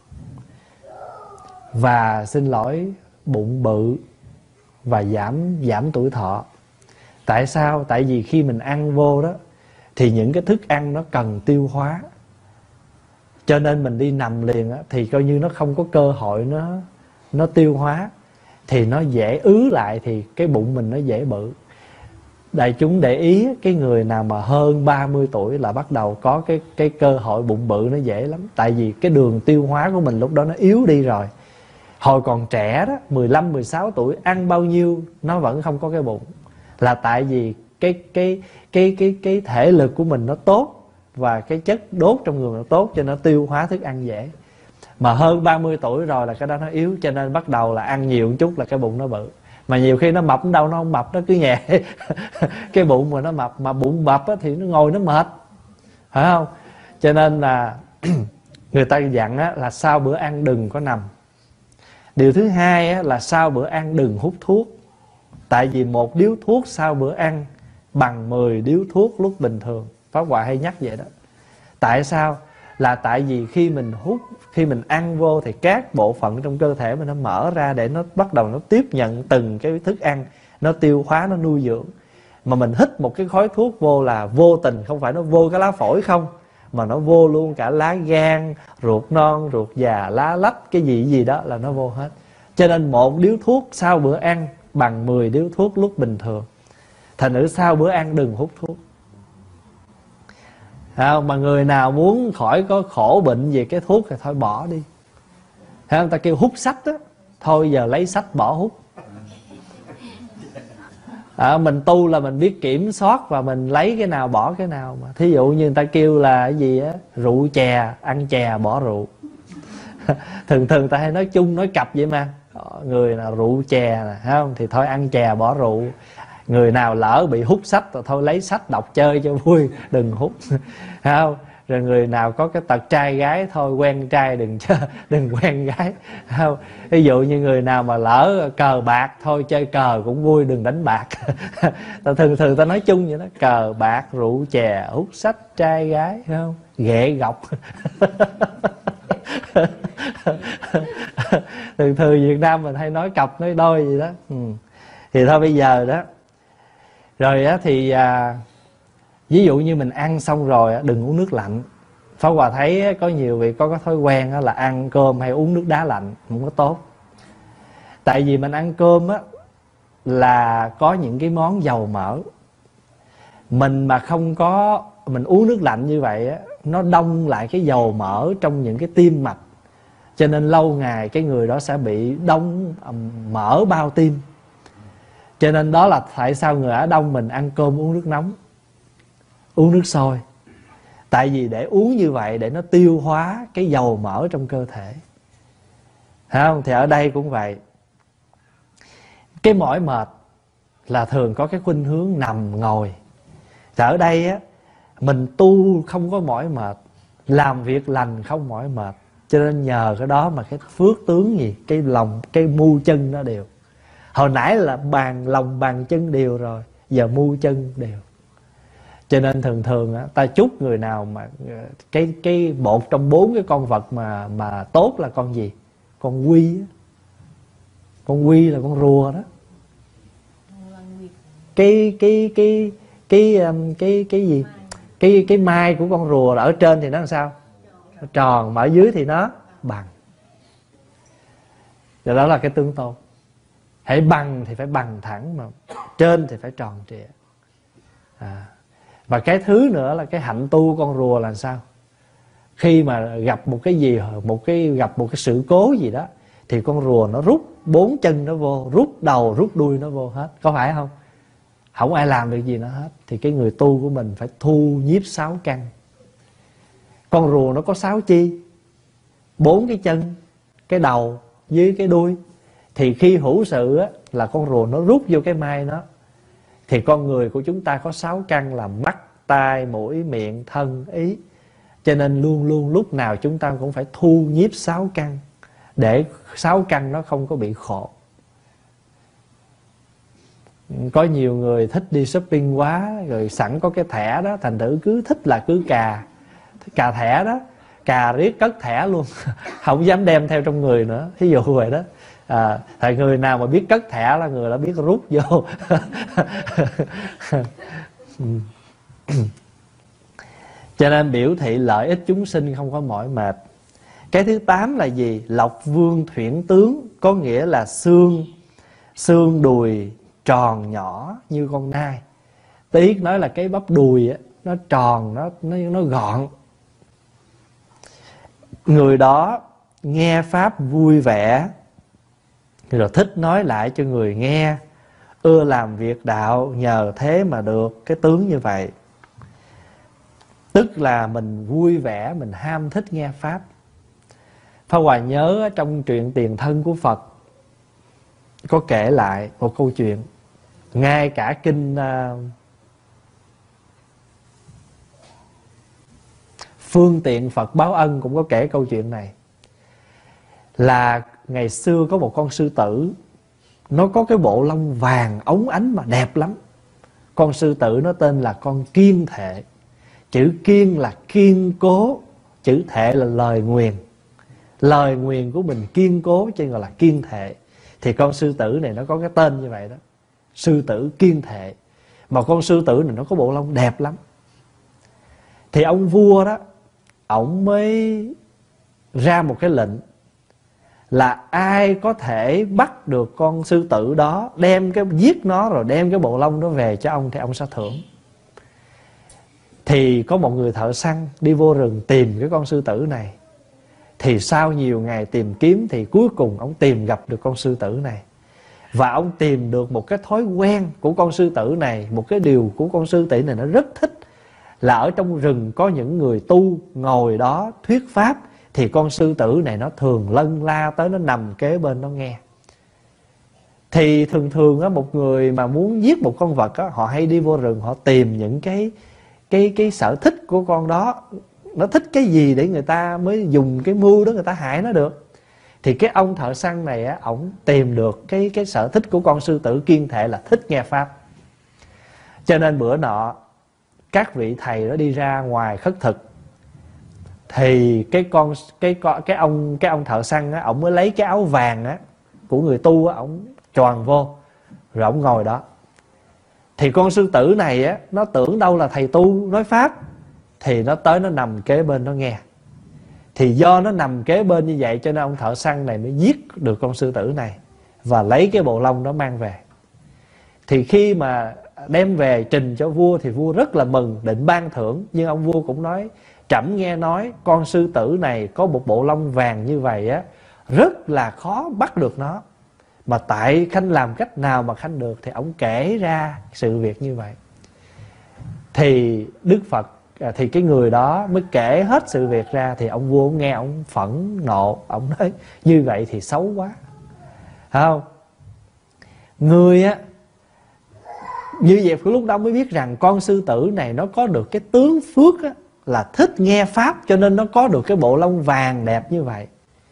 Và xin lỗi, bụng bự và giảm tuổi thọ. Tại sao? Tại vì khi mình ăn vô đó thì những cái thức ăn nó cần tiêu hóa. Cho nên mình đi nằm liền á, thì coi như nó không có cơ hội nó tiêu hóa, thì nó dễ ứ lại, thì cái bụng mình nó dễ bự. Đại chúng để ý, cái người nào mà hơn 30 tuổi là bắt đầu có cái cơ hội bụng bự nó dễ lắm. Tại vì cái đường tiêu hóa của mình lúc đó nó yếu đi rồi. Hồi còn trẻ đó, 15, 16 tuổi, ăn bao nhiêu nó vẫn không có cái bụng. Là tại vì cái thể lực của mình nó tốt, và cái chất đốt trong người nó tốt, cho nên nó tiêu hóa thức ăn dễ. Mà hơn 30 tuổi rồi là cái đó nó yếu, cho nên bắt đầu là ăn nhiều một chút là cái bụng nó bự. Mà nhiều khi nó mập đâu, nó không mập, nó cứ nhẹ cái bụng mà nó mập. Mà bụng mập á, thì nó ngồi nó mệt, phải không? Cho nên là người ta dặn á, là sau bữa ăn đừng có nằm. Điều thứ hai á, là sau bữa ăn đừng hút thuốc. Tại vì một điếu thuốc sau bữa ăn bằng 10 điếu thuốc lúc bình thường. Pháp Hòa hay nhắc vậy đó. Tại sao? Là tại vì khi mình hút, khi mình ăn vô thì các bộ phận trong cơ thể mình nó mở ra để nó bắt đầu nó tiếp nhận từng cái thức ăn, nó tiêu hóa, nó nuôi dưỡng. Mà mình hít một cái khói thuốc vô là vô tình, không phải nó vô cái lá phổi không, mà nó vô luôn cả lá gan, ruột non, ruột già, lá lách, cái gì đó là nó vô hết. Cho nên một điếu thuốc sau bữa ăn bằng 10 điếu thuốc lúc bình thường. Thành nữ sau bữa ăn đừng hút thuốc. Mà người nào muốn khỏi có khổ bệnh về cái thuốc thì thôi bỏ đi. Người ta kêu hút sách á, thôi giờ lấy sách bỏ hút. Mình tu là mình biết kiểm soát và mình lấy cái nào bỏ cái nào mà. Thí dụ như người ta kêu là cái gì á, rượu chè, ăn chè bỏ rượu. Thường người ta hay nói chung nói cặp vậy mà. Người nào rượu chè nè, thấy không? Thì thôi ăn chè bỏ rượu. Người nào lỡ bị hút sách thì thôi lấy sách đọc chơi cho vui, đừng hút. Không? Rồi người nào có cái tật trai gái thôi quen trai đừng chơi, đừng quen gái. Không? Ví dụ như người nào mà lỡ cờ bạc thôi chơi cờ cũng vui, đừng đánh bạc. Thường ta nói chung vậy đó, cờ bạc, rượu chè, hút sách, trai gái, không? Ghệ gọc. Thường Việt Nam mình hay nói cặp nói đôi gì đó. Thì thôi bây giờ đó rồi á thì ví dụ như mình ăn xong rồi đừng uống nước lạnh. Pháp Hòa thấy có nhiều vị có cái thói quen là ăn cơm hay uống nước đá lạnh, không có tốt. Tại vì mình ăn cơm á là có những cái món dầu mỡ, mình mà không có, mình uống nước lạnh như vậy á, nó đông lại cái dầu mỡ trong những cái tim mạch, cho nên lâu ngày cái người đó sẽ bị đông mỡ bao tim. Cho nên đó là tại sao người Á Đông mình ăn cơm uống nước nóng, uống nước sôi. Tại vì để uống như vậy để nó tiêu hóa cái dầu mỡ trong cơ thể. Thấy không? Thì ở đây cũng vậy. Cái mỏi mệt là thường có cái khuynh hướng nằm ngồi. Thì ở đây á, mình tu không có mỏi mệt, làm việc lành không mỏi mệt. Cho nên nhờ cái đó mà cái phước tướng gì, cái lòng, cái mu chân nó đều. Hồi nãy là bàn lòng bàn chân đều rồi, giờ mu chân đều. Cho nên thường á, ta chúc người nào mà cái một trong 4 cái con vật mà tốt là con gì? Con quy á. Con quy là con rùa đó. Cái gì? Cái mai của con rùa là ở trên thì nó làm sao? Nó tròn, mà ở dưới thì nó bằng. Rồi đó là cái tương tôn. Hãy bằng thì phải bằng thẳng, mà trên thì phải tròn trịa. Và cái thứ nữa là cái hạnh tu con rùa là sao? Khi mà gặp một cái gì, gặp một cái sự cố gì đó, thì con rùa nó rút 4 chân nó vô, rút đầu rút đuôi nó vô hết. Có phải không? Không ai làm được gì nó hết. Thì cái người tu của mình phải thu nhiếp 6 căn. Con rùa nó có 6 chi? 4 cái chân, cái đầu với cái đuôi. Thì khi hữu sự á, là con rùa nó rút vô cái mai nó. Thì con người của chúng ta có 6 căn là mắt, tai, mũi, miệng, thân, ý. Cho nên luôn luôn lúc nào chúng ta cũng phải thu nhiếp 6 căn, để 6 căn nó không có bị khổ. Có nhiều người thích đi shopping quá, rồi sẵn có cái thẻ đó, thành thử cứ thích là cứ cà thẻ đó, cà riết cất thẻ luôn. Không dám đem theo trong người nữa, thí dụ vậy đó. Tại người nào mà biết cất thẻ là người đã biết rút vô. Cho nên biểu thị lợi ích chúng sinh không có mỏi mệt. Cái thứ 8 là gì? Lộc vương thuyển tướng, có nghĩa là xương đùi tròn nhỏ như con nai. Tí nói là cái bắp đùi á, nó tròn, nó gọn. Người đó nghe pháp vui vẻ, rồi thích nói lại cho người nghe, ưa làm việc đạo, nhờ thế mà được cái tướng như vậy. Tức là mình vui vẻ, mình ham thích nghe pháp. Pháp Hòa nhớ trong truyện Tiền Thân của Phật có kể lại một câu chuyện. Ngay cả kinh Phương Tiện Phật Báo Ân cũng có kể câu chuyện này. Là ngày xưa có một con sư tử, nó có cái bộ lông vàng óng ánh mà đẹp lắm. Con sư tử nó tên là con Kiên Thệ. Chữ kiên là kiên cố, chữ thệ là lời nguyền. Lời nguyền của mình kiên cố cho nên gọi là Kiên Thệ. Thì con sư tử này nó có cái tên như vậy đó, sư tử Kiên Thệ. Mà con sư tử này nó có bộ lông đẹp lắm. Thì ông vua đó, ổng mới ra một cái lệnh là ai có thể bắt được con sư tử đó, giết nó rồi đem cái bộ lông đó về cho ông thì ông sẽ thưởng. Thì có một người thợ săn đi vô rừng tìm cái con sư tử này. Thì sau nhiều ngày tìm kiếm thì cuối cùng ông tìm gặp được con sư tử này. Và ông tìm được một cái thói quen của con sư tử này, một cái điều của con sư tử này nó rất thích, là ở trong rừng có những người tu ngồi đó thuyết pháp, thì con sư tử này nó thường lân la tới, nó nằm kế bên nó nghe. Thì thường thường á, một người mà muốn giết một con vật á, họ hay đi vô rừng, họ tìm những cái sở thích của con đó. Nó thích cái gì để người ta mới dùng cái mưu đó người ta hại nó được. Thì cái ông thợ săn này á, ổng tìm được cái sở thích của con sư tử kiên thể là thích nghe pháp. Cho nên bữa nọ các vị thầy đó đi ra ngoài khất thực, thì cái ông thợ săn á, ổng mới lấy cái áo vàng á của người tu á, ổng choàng vô rồi ổng ngồi đó. Thì con sư tử này á, nó tưởng đâu là thầy tu nói pháp, thì nó tới nó nằm kế bên nó nghe. Thì do nó nằm kế bên như vậy cho nên ông thợ săn này mới giết được con sư tử này và lấy cái bộ lông đó mang về. Thì khi mà đem về trình cho vua thì vua rất là mừng, định ban thưởng. Nhưng ông vua cũng nói: trẫm nghe nói con sư tử này có một bộ lông vàng như vậy á, rất là khó bắt được nó. Mà tại Khanh làm cách nào mà Khanh được? Thì ông kể ra sự việc như vậy. Thì Đức Phật, thì cái người đó mới kể hết sự việc ra. Thì ông vua nghe ông phẫn nộ, ông nói như vậy thì xấu quá, phải không? Người á, như vậy lúc đó mới biết rằng con sư tử này nó có được cái tướng phước á, là thích nghe pháp, cho nên nó có được cái bộ lông vàng đẹp như vậy.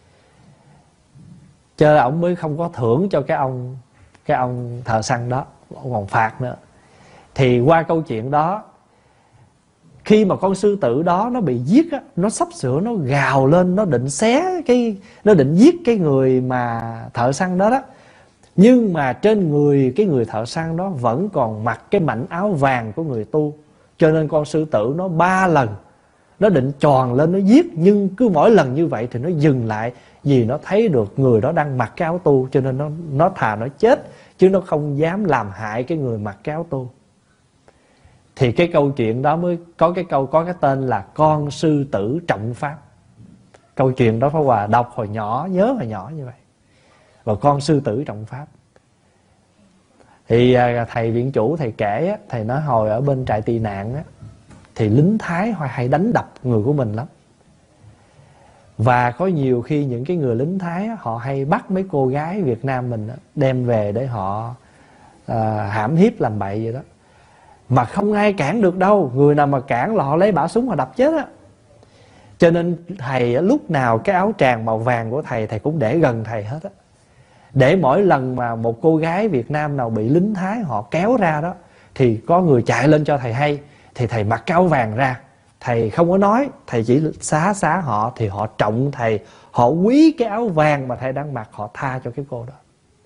Cho nên ông mới không có thưởng cho cái ông thợ săn đó, ông còn phạt nữa. Thì qua câu chuyện đó, khi mà con sư tử đó nó bị giết á, nó sắp sửa nó gào lên, nó định nó định giết cái người mà thợ săn đó đó. Nhưng mà trên người cái người thợ săn đó vẫn còn mặc cái mảnh áo vàng của người tu. Cho nên con sư tử nó 3 lần nó định tròn lên nó giết, nhưng cứ mỗi lần như vậy thì nó dừng lại, vì nó thấy được người đó đang mặc cái áo tu. Cho nên nó thà nó chết, chứ nó không dám làm hại cái người mặc cái áo tu. Thì cái câu chuyện đó mới có cái tên là con sư tử trọng pháp. Câu chuyện đó Pháp Hòa đọc hồi nhỏ, nhớ hồi nhỏ như vậy. Và con sư tử trọng pháp. Thì thầy viện chủ thầy kể á, thầy nói hồi ở bên trại tị nạn á, thì lính Thái hay đánh đập người của mình lắm. Và có nhiều khi những cái người lính Thái á, họ hay bắt mấy cô gái Việt Nam mình á, đem về để họ hãm hiếp làm bậy vậy đó. Mà không ai cản được đâu. Người nào mà cản là họ lấy bả súng họ đập chết á. Cho nên thầy á, lúc nào cái áo tràng màu vàng của thầy cũng để gần thầy hết á. Để mỗi lần mà một cô gái Việt Nam nào bị lính Thái họ kéo ra đó, thì có người chạy lên cho thầy hay, thì thầy mặc cái áo vàng ra. Thầy không có nói, thầy chỉ xá họ, thì họ trọng thầy, họ quý cái áo vàng mà thầy đang mặc, họ tha cho cái cô đó.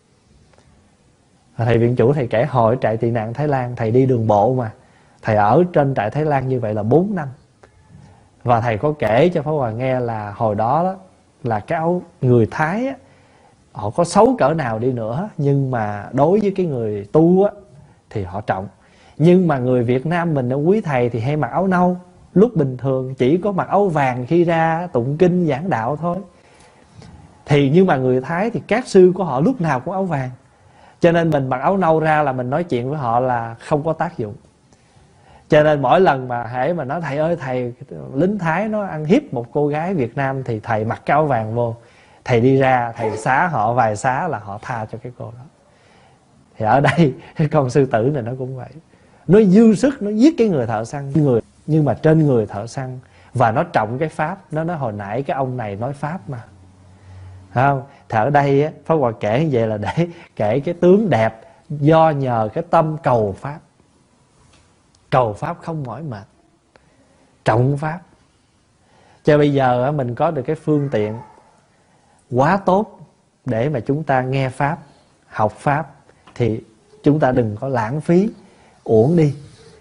Thầy viện chủ thầy kể hồi trại tị nạn Thái Lan, thầy đi đường bộ mà, thầy ở trên trại Thái Lan như vậy là 4 năm. Và thầy có kể cho Pháp Hòa nghe là hồi đó là cái áo người Thái á, họ có xấu cỡ nào đi nữa, nhưng mà đối với cái người tu á thì họ trọng. Nhưng mà người Việt Nam mình, quý thầy thì hay mặc áo nâu, lúc bình thường chỉ có mặc áo vàng khi ra tụng kinh giảng đạo thôi. Thì nhưng mà người Thái thì các sư của họ lúc nào cũng áo vàng, cho nên mình mặc áo nâu ra là mình nói chuyện với họ là không có tác dụng. Cho nên mỗi lần mà hễ mà nói thầy ơi, thầy lính Thái nó ăn hiếp một cô gái Việt Nam, thì thầy mặc cái áo vàng vô, thầy đi ra thầy xá họ vài xá là họ tha cho cái cô đó. Thì ở đây cái con sư tử này nó cũng vậy, nó dư sức nó giết cái người thợ săn, nhưng mà trên người thợ săn, và nó trọng cái pháp. Nó nói hồi nãy cái ông này nói pháp mà, không? Thì ở đây á, Pháp Hòa kể như vậy là để kể cái tướng đẹp do nhờ cái tâm cầu pháp. Cầu pháp không mỏi mệt, trọng pháp. Cho bây giờ mình có được cái phương tiện quá tốt để mà chúng ta nghe pháp, học pháp, thì chúng ta đừng có lãng phí, uổng đi.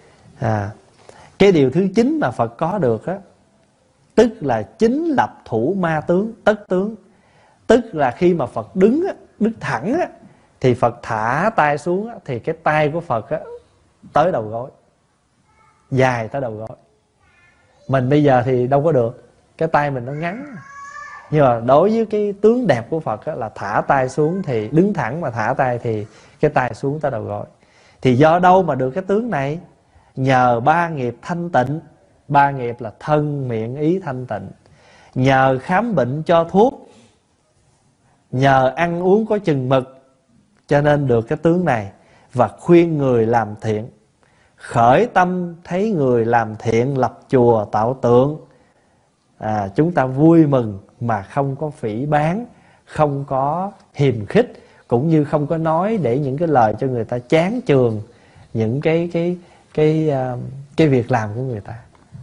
Cái điều thứ 9 mà Phật có được á, tức là chính lập thủ ma tướng, tất tướng. Tức là khi mà Phật đứng thẳng á, thì Phật thả tay xuống á, thì cái tay của Phật á, tới đầu gối, dài tới đầu gối. Mình bây giờ thì đâu có được, cái tay mình nó ngắn. Nhưng mà đối với cái tướng đẹp của Phật á, là thả tay xuống thì đứng thẳng, mà thả tay thì cái tay xuống tới đầu gối. Thì do đâu mà được cái tướng này? Nhờ 3 nghiệp thanh tịnh. 3 nghiệp là thân, miệng, ý thanh tịnh. Nhờ khám bệnh cho thuốc, nhờ ăn uống có chừng mực, cho nên được cái tướng này. Và khuyên người làm thiện, khởi tâm thấy người làm thiện, lập chùa tạo tượng, chúng ta vui mừng mà không có phỉ báng, không có hiềm khích, cũng như không có nói để những cái lời cho người ta chán chường những cái việc làm của người ta.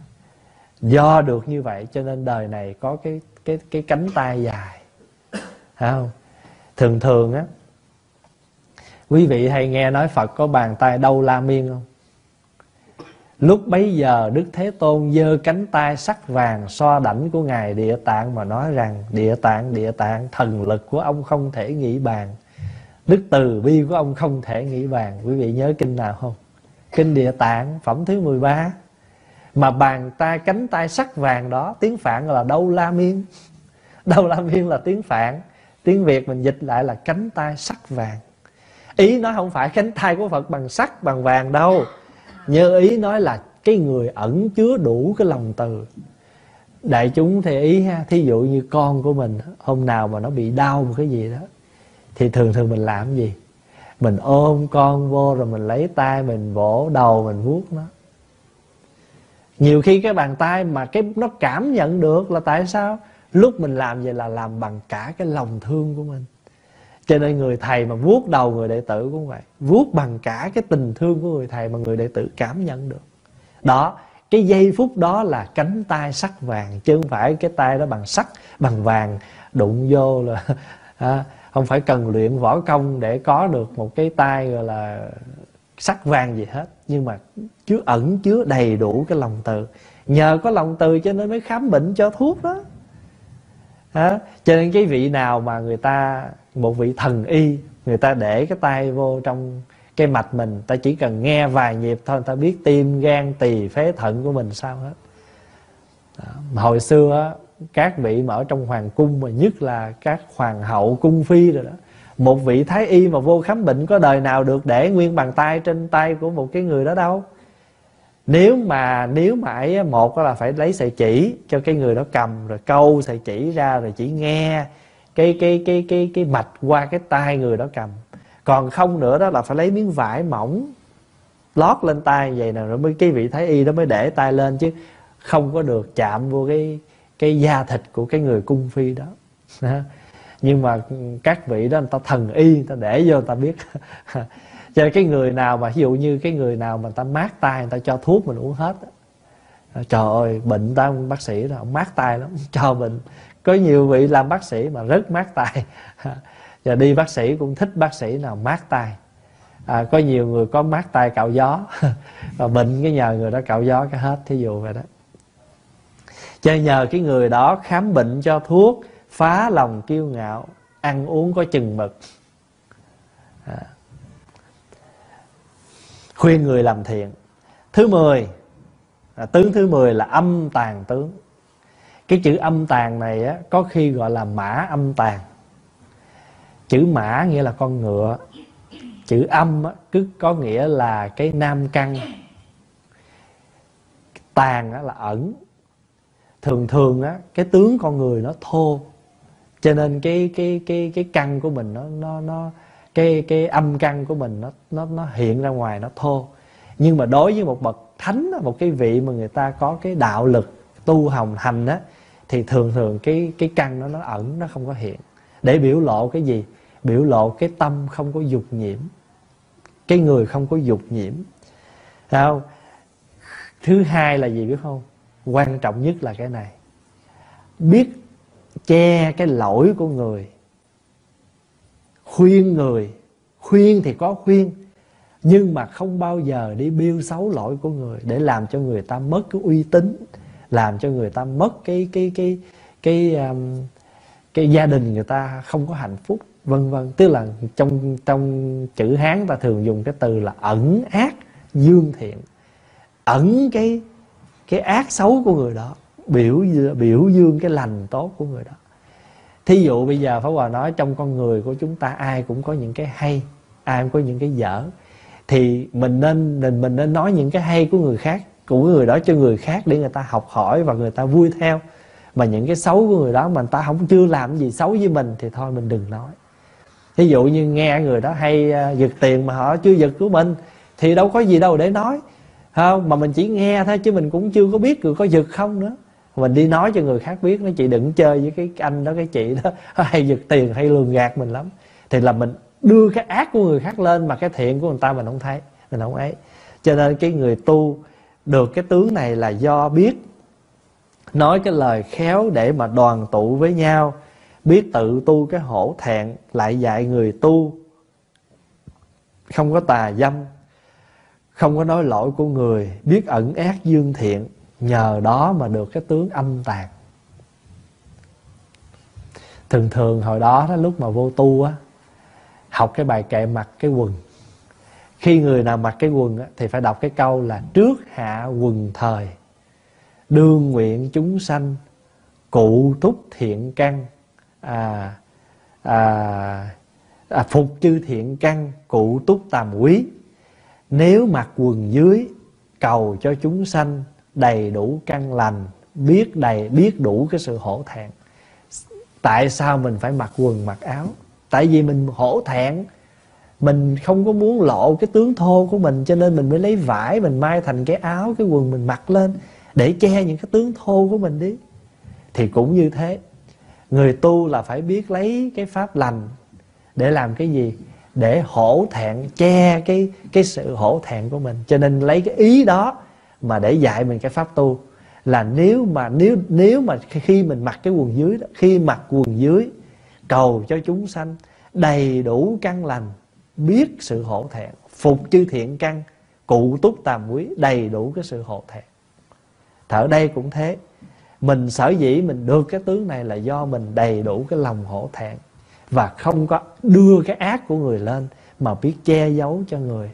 Do được như vậy cho nên đời này có cái cánh tay dài, phải không? Thường thường á, quý vị hay nghe nói Phật có bàn tay Đâu La Miên không? Lúc bấy giờ Đức Thế Tôn giơ cánh tay sắc vàng so đảnh của Ngài Địa Tạng mà nói rằng: Địa Tạng, thần lực của ông không thể nghĩ bàn, đức từ bi của ông không thể nghĩ bàn. Quý vị nhớ kinh nào không? Kinh Địa Tạng phẩm thứ 13. Mà bàn tay cánh tay sắc vàng đó, tiếng Phạn là Đâu La Miên. Đâu La Miên là tiếng Phạn, tiếng Việt mình dịch lại là cánh tay sắc vàng. Ý nói không phải cánh tay của Phật bằng sắt bằng vàng đâu, như ý nói là cái người ẩn chứa đủ cái lòng từ. Đại chúng thì ý ha, thí dụ như con của mình hôm nào mà nó bị đau một cái gì đó, thì thường thường mình làm gì? Mình ôm con vô rồi mình lấy tay mình vỗ đầu mình vuốt nó. Nhiều khi cái bàn tay mà nó cảm nhận được là tại sao? Lúc mình làm vậy là làm bằng cả cái lòng thương của mình. Cho nên người thầy mà vuốt đầu người đệ tử cũng vậy, vuốt bằng cả cái tình thương của người thầy mà người đệ tử cảm nhận được. Đó, cái giây phút đó là cánh tay sắc vàng, chứ không phải cái tay đó bằng sắt, bằng vàng đụng vô là không phải cần luyện võ công để có được một cái tay gọi là sắc vàng gì hết. Nhưng mà ẩn chứa đầy đủ cái lòng từ. Nhờ có lòng từ cho nên mới khám bệnh cho thuốc đó. Cho nên cái vị nào mà người ta, một vị thần y, người ta để cái tay vô trong cái mạch mình, ta chỉ cần nghe vài nhịp thôi, ta biết tim, gan, tỳ, phế, thận của mình sao hết. Mà hồi xưa các vị mà ở trong hoàng cung, mà nhất là các hoàng hậu, cung phi rồi đó, một vị thái y mà vô khám bệnh có đời nào được để nguyên bàn tay trên tay của một cái người đó đâu. Nếu mà ấy, một là phải lấy sợi chỉ cho cái người đó cầm, rồi câu sợi chỉ ra, rồi chỉ nghe cái mạch qua cái tay người đó cầm. Còn không nữa đó là phải lấy miếng vải mỏng lót lên tay vậy nè, rồi mới cái vị thái y đó mới để tay lên, chứ không có được chạm vô cái da thịt của cái người cung phi đó. Nhưng mà các vị đó người ta thần y, người ta để vô người ta biết. Cho nên cái người nào mà ví dụ như cái người nào mà người ta mát tay, người ta cho thuốc mình uống hết. Trời ơi, bệnh ta bác sĩ đó, ông mát tay lắm, cho mình. Có nhiều vị làm bác sĩ mà rất mát tay. Và đi bác sĩ cũng thích bác sĩ nào mát tay. Có nhiều người có mát tay cạo gió. Và bệnh cái nhờ người đó cạo gió cái hết, thí dụ vậy đó. Cho nên nhờ cái người đó khám bệnh cho thuốc, phá lòng kiêu ngạo, ăn uống có chừng mực. Khuyên người làm thiện. Thứ 10, tướng thứ 10 là âm tàn tướng. Cái chữ âm tàn này á, có khi gọi là mã âm tàn. Chữ mã nghĩa là con ngựa, chữ âm á, cứ có nghĩa là cái nam căn, tàn á, là ẩn. Thường thường á, cái tướng con người nó thô, cho nên cái căn của mình nó cái âm căn của mình nó hiện ra ngoài, nó thô. Nhưng mà đối với một bậc thánh, một cái vị mà người ta có cái đạo lực tu hồng hành á, thì thường thường cái căn nó ẩn, nó không có hiện. Để biểu lộ cái gì? Biểu lộ cái tâm không có dục nhiễm, cái người không có dục nhiễm. Sao? Thứ hai là gì biết không? Quan trọng nhất là cái này: biết che cái lỗi của người. Khuyên người, khuyên thì có khuyên, nhưng mà không bao giờ đi biêu xấu lỗi của người để làm cho người ta mất cái uy tín, làm cho người ta mất cái gia đình người ta không có hạnh phúc, vân vân. Tức là trong chữ Hán ta thường dùng cái từ là ẩn ác dương thiện. Ẩn cái ác xấu của người đó, biểu dương cái lành tốt của người đó. Thí dụ bây giờ Pháp Hòa nói trong con người của chúng ta ai cũng có những cái hay, ai cũng có những cái dở. Thì mình nên nói những cái hay của người khác, của người đó cho người khác để người ta học hỏi và người ta vui theo. Mà những cái xấu của người đó mà người ta chưa làm gì xấu với mình thì thôi mình đừng nói. Ví dụ như nghe người đó hay giật tiền mà họ chưa giật của mình thì đâu có gì đâu để nói, không? Mà mình chỉ nghe thôi chứ mình cũng chưa có biết người có giật không nữa. Mình đi nói cho người khác biết, nói chị đừng chơi với cái anh đó, cái chị đó hay giật tiền, hay lường gạt mình lắm. Thì là mình đưa cái ác của người khác lên mà cái thiện của người ta mình không thấy, mình không ấy. Cho nên cái người tu được cái tướng này là do biết nói cái lời khéo để mà đoàn tụ với nhau, biết tự tu cái hổ thẹn, lại dạy người tu không có tà dâm, không có nói lỗi của người, biết ẩn ác dương thiện. Nhờ đó mà được cái tướng âm tàn. Thường thường hồi đó lúc mà vô tu á, học cái bài kệ mặc cái quần. Khi người nào mặc cái quần á, thì phải đọc cái câu là trước hạ quần thời, đương nguyện chúng sanh, cụ túc thiện căn, phục chư thiện căn, cụ túc tàm quý. Nếu mặc quần dưới, cầu cho chúng sanh đầy đủ căn lành, biết đủ cái sự hổ thẹn. Tại sao mình phải mặc quần mặc áo? Tại vì mình hổ thẹn, mình không có muốn lộ cái tướng thô của mình, cho nên mình mới lấy vải mình may thành cái áo, cái quần mình mặc lên để che những cái tướng thô của mình đi. Thì cũng như thế, người tu là phải biết lấy cái pháp lành để làm cái gì? Để hổ thẹn, che cái sự hổ thẹn của mình. Cho nên lấy cái ý đó mà để dạy mình cái pháp tu. Là nếu mà khi mình mặc cái quần dưới đó, khi mặc quần dưới cầu cho chúng sanh đầy đủ căn lành, biết sự hổ thẹn, phục chư thiện căn, cụ túc tàm quý, đầy đủ cái sự hổ thẹn. Ở đây cũng thế, mình sở dĩ mình được cái tướng này là do mình đầy đủ cái lòng hổ thẹn, và không có đưa cái ác của người lên, mà biết che giấu cho người.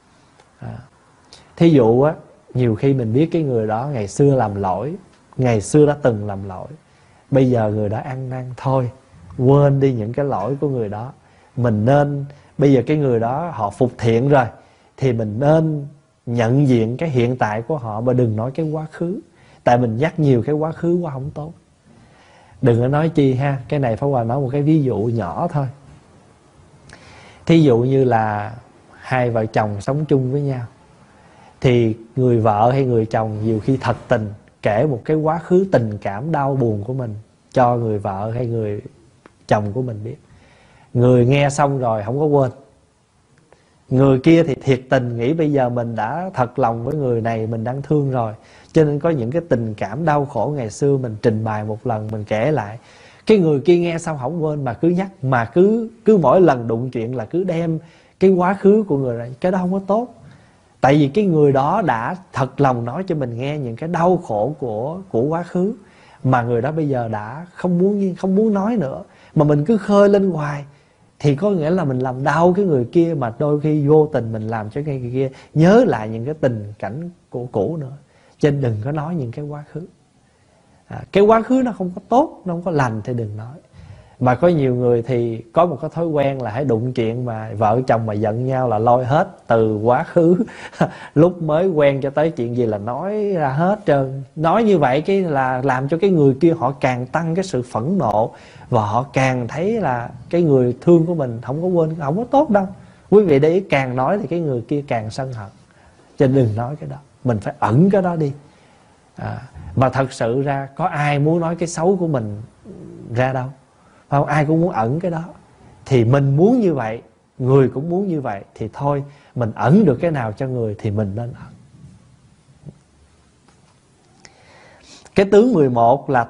Thí dụ á, nhiều khi mình biết cái người đó ngày xưa làm lỗi, ngày xưa đã từng làm lỗi, bây giờ người đó ăn năn, thôi quên đi những cái lỗi của người đó. Mình nên, bây giờ cái người đó họ phục thiện rồi, thì mình nên nhận diện cái hiện tại của họ, mà đừng nói cái quá khứ. Tại mình nhắc nhiều cái quá khứ quá không tốt. Đừng có nói chi ha. Cái này Pháp Hòa nói một cái ví dụ nhỏ thôi. Thí dụ như là hai vợ chồng sống chung với nhau, thì người vợ hay người chồng nhiều khi thật tình kể một cái quá khứ tình cảm đau buồn của mình cho người vợ hay người chồng của mình biết. Người nghe xong rồi không có quên. Người kia thì thiệt tình nghĩ bây giờ mình đã thật lòng với người này, mình đang thương rồi, cho nên có những cái tình cảm đau khổ ngày xưa mình trình bày một lần, mình kể lại. Cái người kia nghe xong không quên mà cứ nhắc, mà cứ mỗi lần đụng chuyện là cứ đem cái quá khứ của người này. Cái đó không có tốt. Tại vì cái người đó đã thật lòng nói cho mình nghe những cái đau khổ của quá khứ, mà người đó bây giờ đã không muốn nói nữa, mà mình cứ khơi lên hoài, thì có nghĩa là mình làm đau cái người kia, mà đôi khi vô tình mình làm cho cái người kia nhớ lại những cái tình cảnh cũ nữa. Cho nên đừng có nói những cái quá khứ. Cái quá khứ nó không có tốt, nó không có lành thì đừng nói. Mà có nhiều người thì có một cái thói quen là hãy đụng chuyện mà vợ chồng mà giận nhau là lôi hết từ quá khứ lúc mới quen cho tới chuyện gì là nói ra hết trơn. Nói như vậy cái là làm cho cái người kia họ càng tăng cái sự phẫn nộ, và họ càng thấy là cái người thương của mình không có quên, không có tốt đâu. Quý vị để ý, càng nói thì cái người kia càng sân hận. Cho nên đừng nói cái đó, mình phải ẩn cái đó đi. Mà thật sự ra có ai muốn nói cái xấu của mình ra đâu, không? Ai cũng muốn ẩn cái đó. Thì mình muốn như vậy, người cũng muốn như vậy, thì thôi mình ẩn được cái nào cho người thì mình nên ẩn. Cái tướng 11 là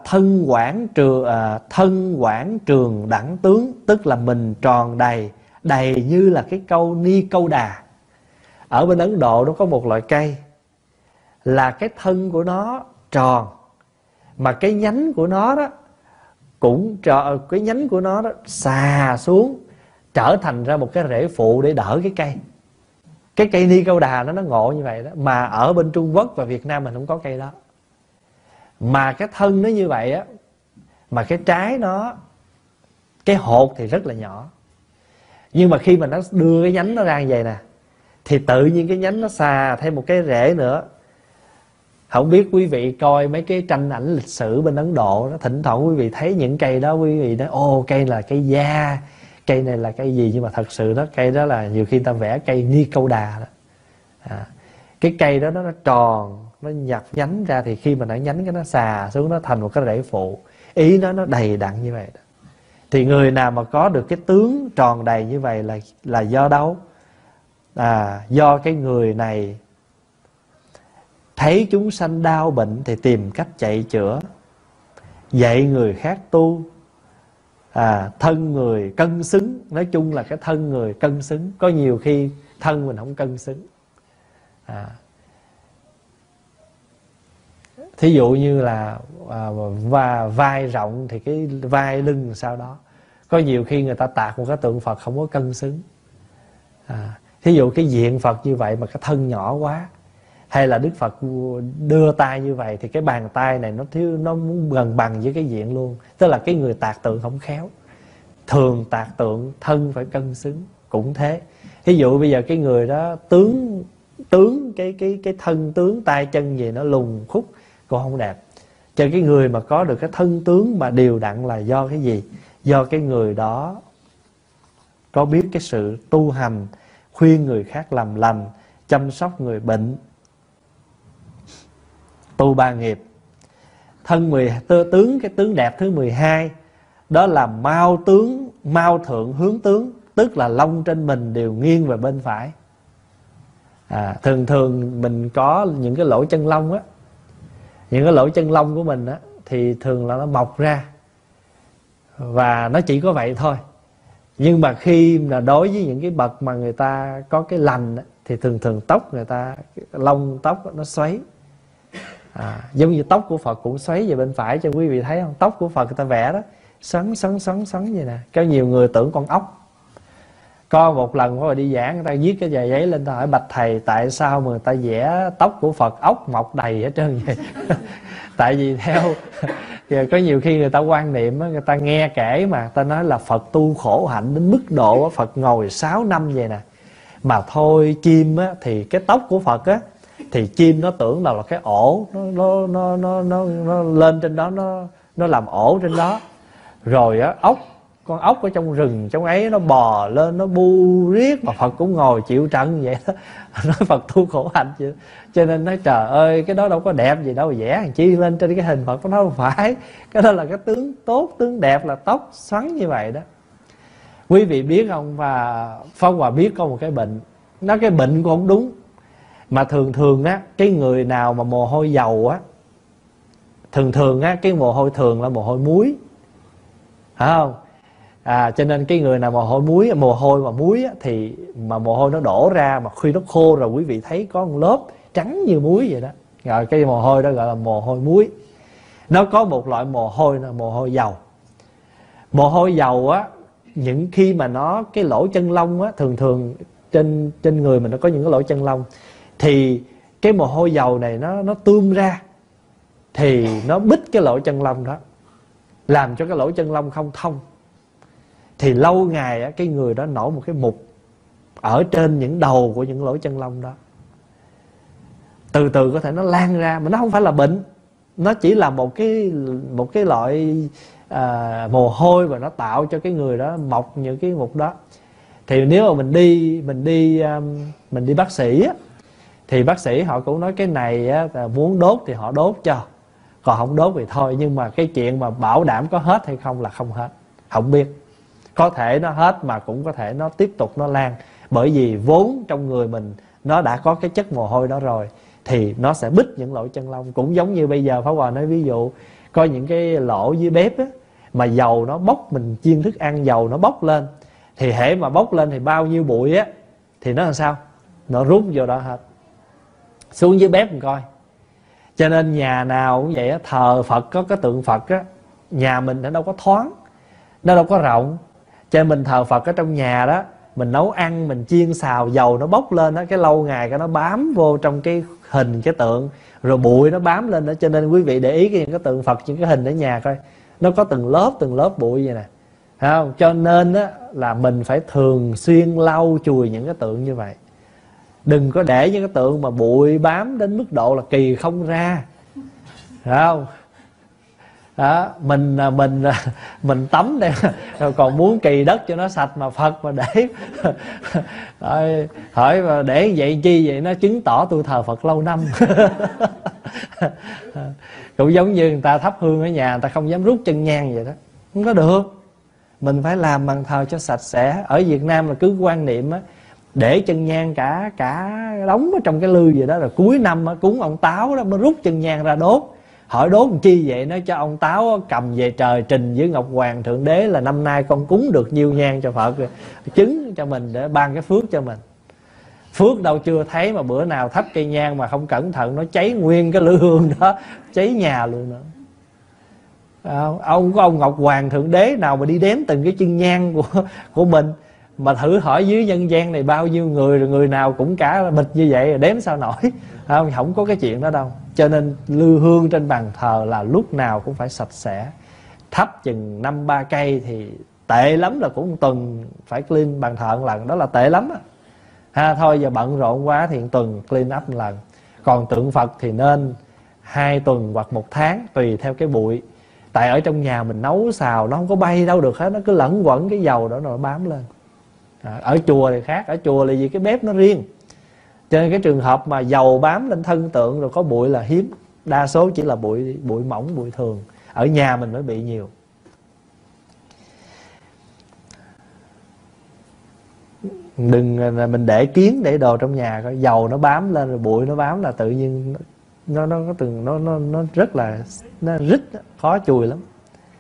thân quảng trường đẳng tướng, tức là mình tròn đầy, đầy như là cái câu ni câu đà. Ở bên Ấn Độ nó có một loại cây là cái thân của nó tròn, mà cái nhánh của nó đó cũng cái nhánh của nó đó xà xuống, trở thành ra một cái rễ phụ để đỡ cái cây. Cái cây ni câu đà nó ngộ như vậy đó. Mà ở bên Trung Quốc và Việt Nam mình không có cây đó. Mà cái thân nó như vậy á, mà cái trái nó, cái hột thì rất là nhỏ. Nhưng mà khi mà nó đưa cái nhánh nó ra như vậy nè, thì tự nhiên cái nhánh nó xà thêm một cái rễ nữa. Không biết quý vị coi mấy cái tranh ảnh lịch sử bên Ấn Độ đó, thỉnh thoảng quý vị thấy những cây đó, quý vị nói ô cây là cây gia, cây này là cây gì, nhưng mà thật sự đó, cây đó là nhiều khi ta vẽ cây ni câu đà đó. Cái cây đó nó tròn, nó nhặt nhánh ra, thì khi mà nó nhánh cái nó xà xuống, nó thành một cái rễ phụ. Ý nó đầy đặn như vậy đó. Thì người nào mà có được cái tướng tròn đầy như vậy là do đâu? Do cái người này thấy chúng sanh đau bệnh thì tìm cách chạy chữa, dạy người khác tu, thân người cân xứng. Nói chung là cái thân người cân xứng. Có nhiều khi thân mình không cân xứng. Thí dụ như là vai rộng thì cái vai lưng sau đó. Có nhiều khi người ta tạc một cái tượng Phật không có cân xứng. Thí dụ cái diện Phật như vậy mà cái thân nhỏ quá, hay là Đức Phật đưa tay như vậy thì cái bàn tay này nó muốn gần bằng với cái diện luôn. Tức là cái người tạc tượng không khéo. Thường tạc tượng thân phải cân xứng cũng thế. Thí dụ bây giờ cái người đó tướng cái thân tướng tay chân gì nó lùn khúc cũng không đẹp. Cho cái người mà có được cái thân tướng mà đều đặn là do cái gì? Do cái người đó có biết cái sự tu hành, khuyên người khác làm lành, chăm sóc người bệnh, tu ba nghiệp. Cái tướng đẹp thứ 12 đó là mau thượng hướng tướng, tức là lông trên mình đều nghiêng về bên phải. Thường mình có những cái lỗ chân lông á, những cái lỗ chân lông của mình á thì thường là nó mọc ra, và nó chỉ có vậy thôi. Nhưng mà khi là đối với những cái bậc mà người ta có cái lành á, thì thường tóc người ta, lông tóc nó xoáy. Giống như tóc của Phật cũng xoáy về bên phải, cho quý vị thấy không? Tóc của Phật người ta vẽ đó xoắn vậy nè. Có nhiều người tưởng con ốc. Có một lần có đi giảng, người ta viết cái tờ giấy lên, ta hỏi bạch thầy tại sao mà người ta vẽ tóc của Phật ốc mọc đầy hết trơn vậy? Tại vì theo có nhiều khi người ta quan niệm, người ta nghe kể mà ta nói là Phật tu khổ hạnh đến mức độ Phật ngồi 6 năm vậy nè. Mà thôi chim á, thì cái tóc của Phật á, thì chim nó tưởng là cái ổ, nó lên trên đó, nó làm ổ trên đó. Rồi á, con ốc ở trong rừng trong ấy nó bò lên, nó bu riết mà Phật cũng ngồi chịu trận vậy đó. Nói Phật tu khổ hạnh chứ. Cho nên nói trời ơi, cái đó đâu có đẹp gì đâu, vẽ hàng chi lên trên cái hình Phật. Nó không phải, cái đó là cái tướng tốt, tướng đẹp là tóc xoắn như vậy đó. Quý vị biết không? Và Pháp Hòa biết có một cái bệnh, nó cái bệnh cũng không đúng. Mà thường á, cái người nào mà mồ hôi dầu á, thường á, cái mồ hôi thường là mồ hôi muối, phải không? Cho nên cái người nào mồ hôi mà muối á, thì mà mồ hôi nó đổ ra, mà khi nó khô rồi quý vị thấy có một lớp trắng như muối vậy đó. Rồi cái mồ hôi đó gọi là mồ hôi muối. Nó có một loại mồ hôi là mồ hôi dầu. Mồ hôi dầu á, những khi mà nó cái lỗ chân lông á, thường trên người mình nó có những cái lỗ chân lông, thì cái mồ hôi dầu này nó tuôn ra, thì nó bít cái lỗ chân lông đó, làm cho cái lỗ chân lông không thông. Thì lâu ngày á, cái người đó nổi một cái mụn ở trên những đầu của những lỗ chân lông đó. Từ từ có thể nó lan ra, mà nó không phải là bệnh, nó chỉ là một cái loại mồ hôi mà nó tạo cho cái người đó mọc những cái mụn đó. Thì nếu mà mình đi bác sĩ á, thì bác sĩ họ cũng nói cái này á, muốn đốt thì họ đốt cho, còn không đốt thì thôi. Nhưng mà cái chuyện mà bảo đảm có hết hay không là không hết, không biết. Có thể nó hết mà cũng có thể nó tiếp tục nó lan. Bởi vì vốn trong người mình nó đã có cái chất mồ hôi đó rồi, thì nó sẽ bít những lỗ chân lông. Cũng giống như bây giờ Pháp Hòa nói ví dụ, có những cái lỗ dưới bếp á, mà dầu nó bốc, mình chiên thức ăn dầu nó bốc lên, thì hễ mà bốc lên thì bao nhiêu bụi á, thì nó làm sao? Nó rút vô đó hết. Xuống dưới bếp mình coi. Cho nên nhà nào cũng vậy á, thờ Phật có cái tượng Phật á, nhà mình nó đâu có thoáng, nó đâu có rộng. Cho nên mình thờ Phật ở trong nhà đó, mình nấu ăn, mình chiên xào, dầu nó bốc lên đó, cái lâu ngày cái nó bám vô trong cái hình cái tượng, rồi bụi nó bám lên đó. Cho nên quý vị để ý những cái tượng Phật, những cái hình ở nhà coi, nó có từng lớp bụi vậy nè, thấy không? Cho nên á, là mình phải thường xuyên lau chùi những cái tượng như vậy. Đừng có để những cái tượng mà bụi bám đến mức độ là kỳ không ra, thấy không? đó, mình tắm đây rồi còn muốn kỳ đất cho nó sạch, mà Phật mà để rồi, hỏi mà để vậy chi vậy, nó chứng tỏ tôi thờ Phật lâu năm. Cũng giống như người ta thắp hương ở nhà, người ta không dám rút chân nhang vậy đó, không có được. Mình phải làm bàn thờ cho sạch sẽ. Ở Việt Nam là cứ quan niệm á, để chân nhang cả đống ở trong cái lư vậy đó, rồi cuối năm á, cúng ông Táo đó mới rút chân nhang ra đốt. Hỏi đốt làm chi vậy? Nói cho ông Táo cầm về trời trình với Ngọc Hoàng Thượng Đế là năm nay con cúng được nhiêu nhang cho Phật, chứng cho mình để ban cái phước cho mình. Phước đâu chưa thấy, mà bữa nào thắp cây nhang mà không cẩn thận nó cháy nguyên cái lư hương đó, cháy nhà luôn nữa. Ông có ông Ngọc Hoàng Thượng Đế nào mà đi đếm từng cái chân nhang của mình, mà thử hỏi dưới nhân gian này bao nhiêu người, rồi người nào cũng cả bịch như vậy, rồi đếm sao nổi. Không có cái chuyện đó đâu. Cho nên lư hương trên bàn thờ là lúc nào cũng phải sạch sẽ. Thắp chừng 5-3 cây thì tệ lắm là cũng một tuần phải clean bàn thờ một lần, đó là tệ lắm á. Thôi giờ bận rộn quá thì một tuần clean up một lần. Còn tượng Phật thì nên 2 tuần hoặc 1 tháng, tùy theo cái bụi. Tại ở trong nhà mình nấu xào nó không có bay đâu được hết, nó cứ lẫn quẩn cái dầu đó nó bám lên. Ở chùa thì khác, ở chùa là vì cái bếp nó riêng, cho nên cái trường hợp mà dầu bám lên thân tượng rồi có bụi là hiếm. Đa số chỉ là bụi mỏng, bụi thường. Ở nhà mình mới bị nhiều. Đừng mình để kiến để đồ trong nhà, coi dầu nó bám lên rồi bụi nó bám là tự nhiên nó rất là nó rít, khó chùi lắm.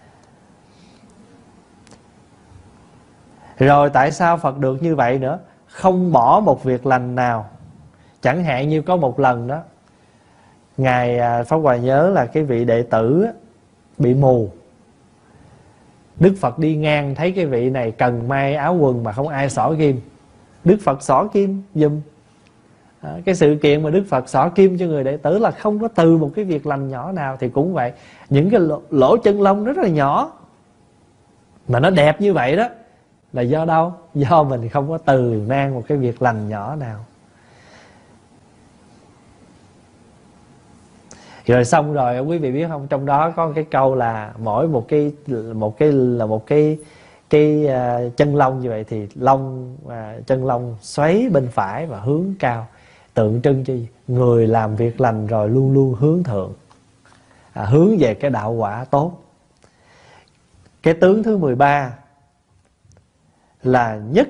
Rồi tại sao Phật được như vậy nữa? Không bỏ một việc lành nào. Chẳng hạn như có một lần đó, Ngài Pháp Hòa nhớ là cái vị đệ tử bị mù. Đức Phật đi ngang thấy cái vị này cần may áo quần mà không ai xỏ kim, Đức Phật xỏ kim giùm. Cái sự kiện mà Đức Phật xỏ kim cho người đệ tử là không có từ một cái việc lành nhỏ nào. Thì cũng vậy, những cái lỗ chân lông rất là nhỏ mà nó đẹp như vậy đó, là do đâu? Do mình không có từ mang một cái việc lành nhỏ nào. Rồi xong rồi quý vị biết không, trong đó có cái câu là mỗi một cái chân lông như vậy thì chân lông xoáy bên phải và hướng cao, tượng trưng cho người làm việc lành rồi luôn luôn hướng thượng, hướng về cái đạo quả tốt. Cái tướng thứ 13 là nhất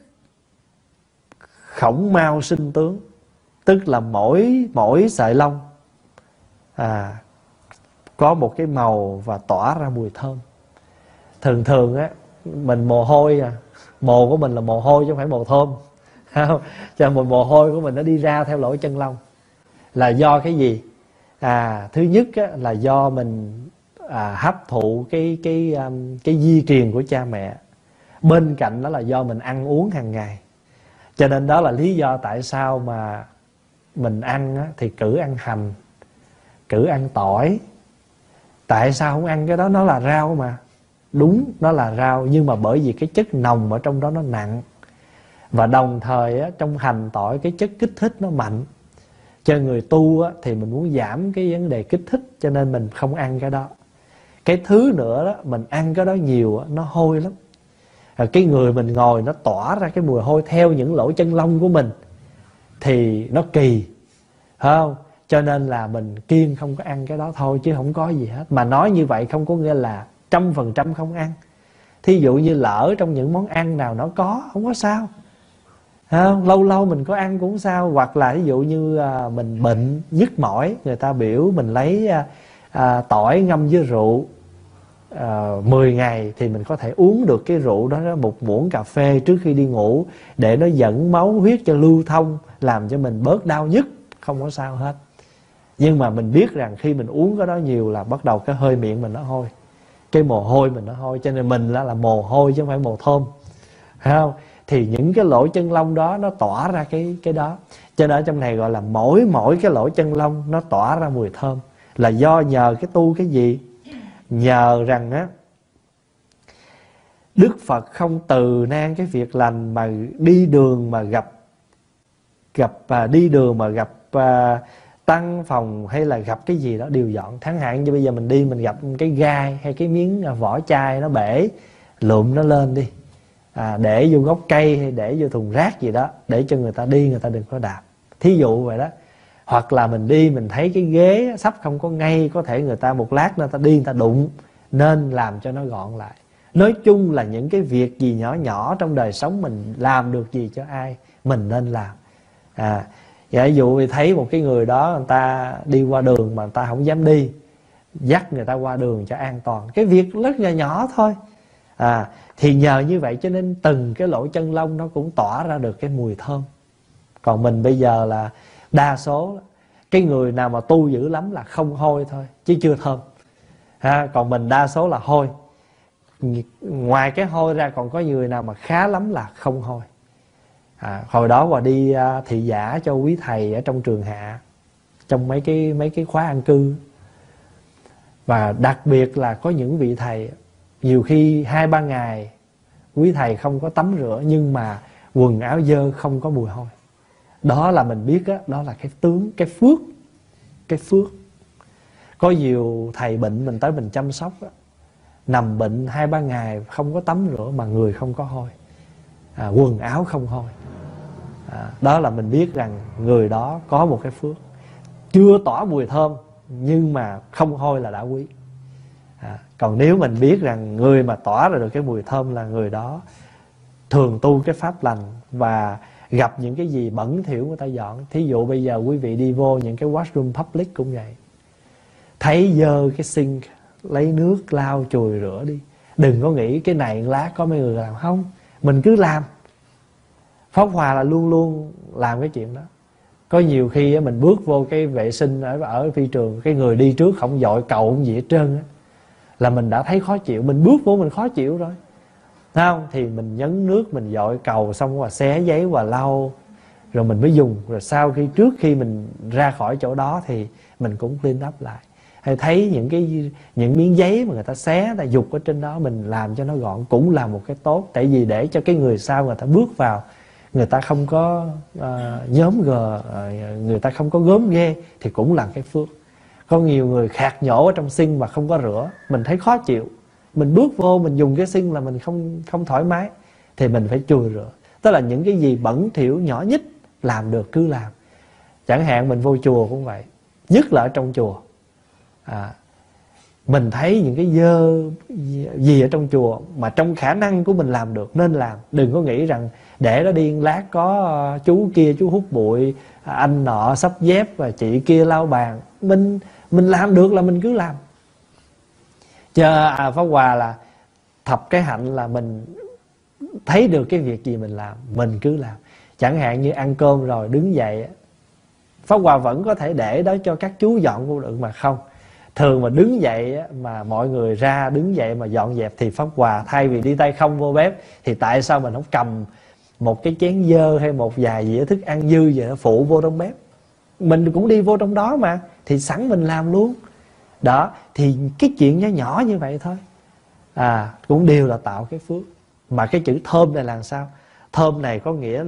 khổng mau sinh tướng, tức là mỗi sợi lông có một cái màu và tỏa ra mùi thơm. Thường á, mình mồ hôi mồ của mình là mồ hôi chứ không phải mồ thơm, không? Cho nên mồ hôi của mình nó đi ra theo lỗ chân lông là do cái gì? Thứ nhất á, là do mình hấp thụ cái di truyền của cha mẹ. Bên cạnh đó là do mình ăn uống hàng ngày. Cho nên đó là lý do tại sao mà mình ăn á, thì cử ăn hành, cử ăn tỏi. Tại sao không ăn cái đó? Nó là rau mà. Đúng, nó là rau, nhưng mà bởi vì cái chất nồng ở trong đó nó nặng. Và đồng thời á, trong hành tỏi cái chất kích thích nó mạnh. Cho người tu á, thì mình muốn giảm cái vấn đề kích thích, cho nên mình không ăn cái đó. Cái thứ nữa đó, mình ăn cái đó nhiều á, nó hôi lắm. Cái người mình ngồi nó tỏa ra cái mùi hôi theo những lỗ chân lông của mình thì nó kỳ, phải không? Cho nên là mình kiêng không có ăn cái đó thôi, chứ không có gì hết. Mà nói như vậy không có nghĩa là 100% không ăn. Thí dụ như lỡ trong những món ăn nào nó có, không có sao, không? Lâu lâu mình có ăn cũng sao. Hoặc là ví dụ như mình bệnh nhức mỏi, người ta biểu mình lấy tỏi ngâm với rượu 10 ngày thì mình có thể uống được cái rượu đó, một muỗng cà phê trước khi đi ngủ, để nó dẫn máu huyết cho lưu thông, làm cho mình bớt đau nhức, không có sao hết. Nhưng mà mình biết rằng khi mình uống cái đó nhiều là bắt đầu cái hơi miệng mình nó hôi, cái mồ hôi mình nó hôi. Cho nên mình là mồ hôi chứ không phải mồ thơm, phải không? Thì những cái lỗ chân lông đó nó tỏa ra cái đó. Cho nên ở trong này gọi là mỗi cái lỗ chân lông nó tỏa ra mùi thơm. Là do nhờ cái tu cái gì? Nhờ rằng á, Đức Phật không từ nan cái việc lành, mà đi đường mà gặp tăng phòng hay là gặp cái gì đó đều dọn. Chẳng hạn như bây giờ mình đi mình gặp cái gai hay cái miếng vỏ chai nó bể, lụm nó lên đi, để vô gốc cây hay để vô thùng rác gì đó, để cho người ta đi người ta đừng có đạp, thí dụ vậy đó. Hoặc là mình đi mình thấy cái ghế sắp không có ngay, có thể người ta một lát người ta đi người ta đụng, nên làm cho nó gọn lại. Nói chung là những cái việc gì nhỏ nhỏ trong đời sống mình làm được gì cho ai mình nên làm. Giả dụ thấy một cái người đó người ta đi qua đường mà người ta không dám đi, dắt người ta qua đường cho an toàn, cái việc rất là nhỏ thôi. Thì nhờ như vậy cho nên từng cái lỗ chân lông nó cũng tỏa ra được cái mùi thơm. Còn mình bây giờ là đa số cái người nào mà tu dữ lắm là không hôi thôi chứ chưa thơm. Còn mình đa số là hôi. Ngoài cái hôi ra còn có người nào mà khá lắm là không hôi. Hồi đó Hòa đi thị giả cho quý thầy ở trong trường Hạ, trong mấy cái khóa an cư. Và đặc biệt là có những vị thầy nhiều khi 2-3 ngày quý thầy không có tắm rửa, nhưng mà quần áo dơ không có mùi hôi. Đó là mình biết đó là cái tướng, cái phước. Có nhiều thầy bệnh mình tới mình chăm sóc nằm bệnh 2-3 ngày không có tắm rửa mà người không có hôi, quần áo không hôi. Đó là mình biết rằng người đó có một cái phước. Chưa tỏa mùi thơm nhưng mà không hôi là đã quý. Còn nếu mình biết rằng người mà tỏa ra được cái mùi thơm là người đó thường tu cái pháp lành, và gặp những cái gì bẩn thỉu người ta dọn. Thí dụ bây giờ quý vị đi vô những cái washroom public cũng vậy, thấy dơ cái sink, lấy nước lau chùi rửa đi. Đừng có nghĩ cái này lát có mấy người làm, không, mình cứ làm. Pháp Hòa là luôn luôn làm cái chuyện đó. Có nhiều khi mình bước vô cái vệ sinh ở phi trường, cái người đi trước không dội cầu không gì hết trơn là mình đã thấy khó chịu. Mình bước vô mình khó chịu rồi, thấy không? Thì mình nhấn nước, mình dội cầu xong rồi xé giấy và lau, rồi mình mới dùng. Rồi sau khi trước khi mình ra khỏi chỗ đó thì mình cũng clean up lại. Hay thấy những miếng giấy mà người ta xé, ta dục ở trên đó, mình làm cho nó gọn cũng là một cái tốt. Tại vì để cho cái người sau người ta bước vào, người ta không có nhóm gờ, người ta không có gớm ghê, thì cũng là cái phước. Có nhiều người khạc nhổ ở trong sink mà không có rửa, mình thấy khó chịu, mình bước vô mình dùng cái sink là mình không thoải mái, thì mình phải chùi rửa. Tức là những cái gì bẩn thỉu nhỏ nhất làm được cứ làm. Chẳng hạn mình vô chùa cũng vậy, nhất là ở trong chùa, mình thấy những cái dơ gì ở trong chùa mà trong khả năng của mình làm được nên làm. Đừng có nghĩ rằng để đó đi lát có chú kia chú hút bụi, anh nọ xách dép và chị kia lau bàn. Mình làm được là mình cứ làm. Chứ Pháp Hòa là thập cái hạnh là mình thấy được cái việc gì mình làm, mình cứ làm. Chẳng hạn như ăn cơm rồi đứng dậy, Pháp Hòa vẫn có thể để đó cho các chú dọn vô được mà không. Thường mà đứng dậy mà mọi người ra đứng dậy mà dọn dẹp thì Pháp Hòa thay vì đi tay không vô bếp, thì tại sao mình không cầm một cái chén dơ hay một vài dĩa thức ăn dư vậy nó phụ vô trong bếp? Mình cũng đi vô trong đó mà, thì sẵn mình làm luôn. Đó, thì cái chuyện nhỏ nhỏ như vậy thôi cũng đều là tạo cái phước. Mà cái chữ thơm này là sao? Thơm này có nghĩa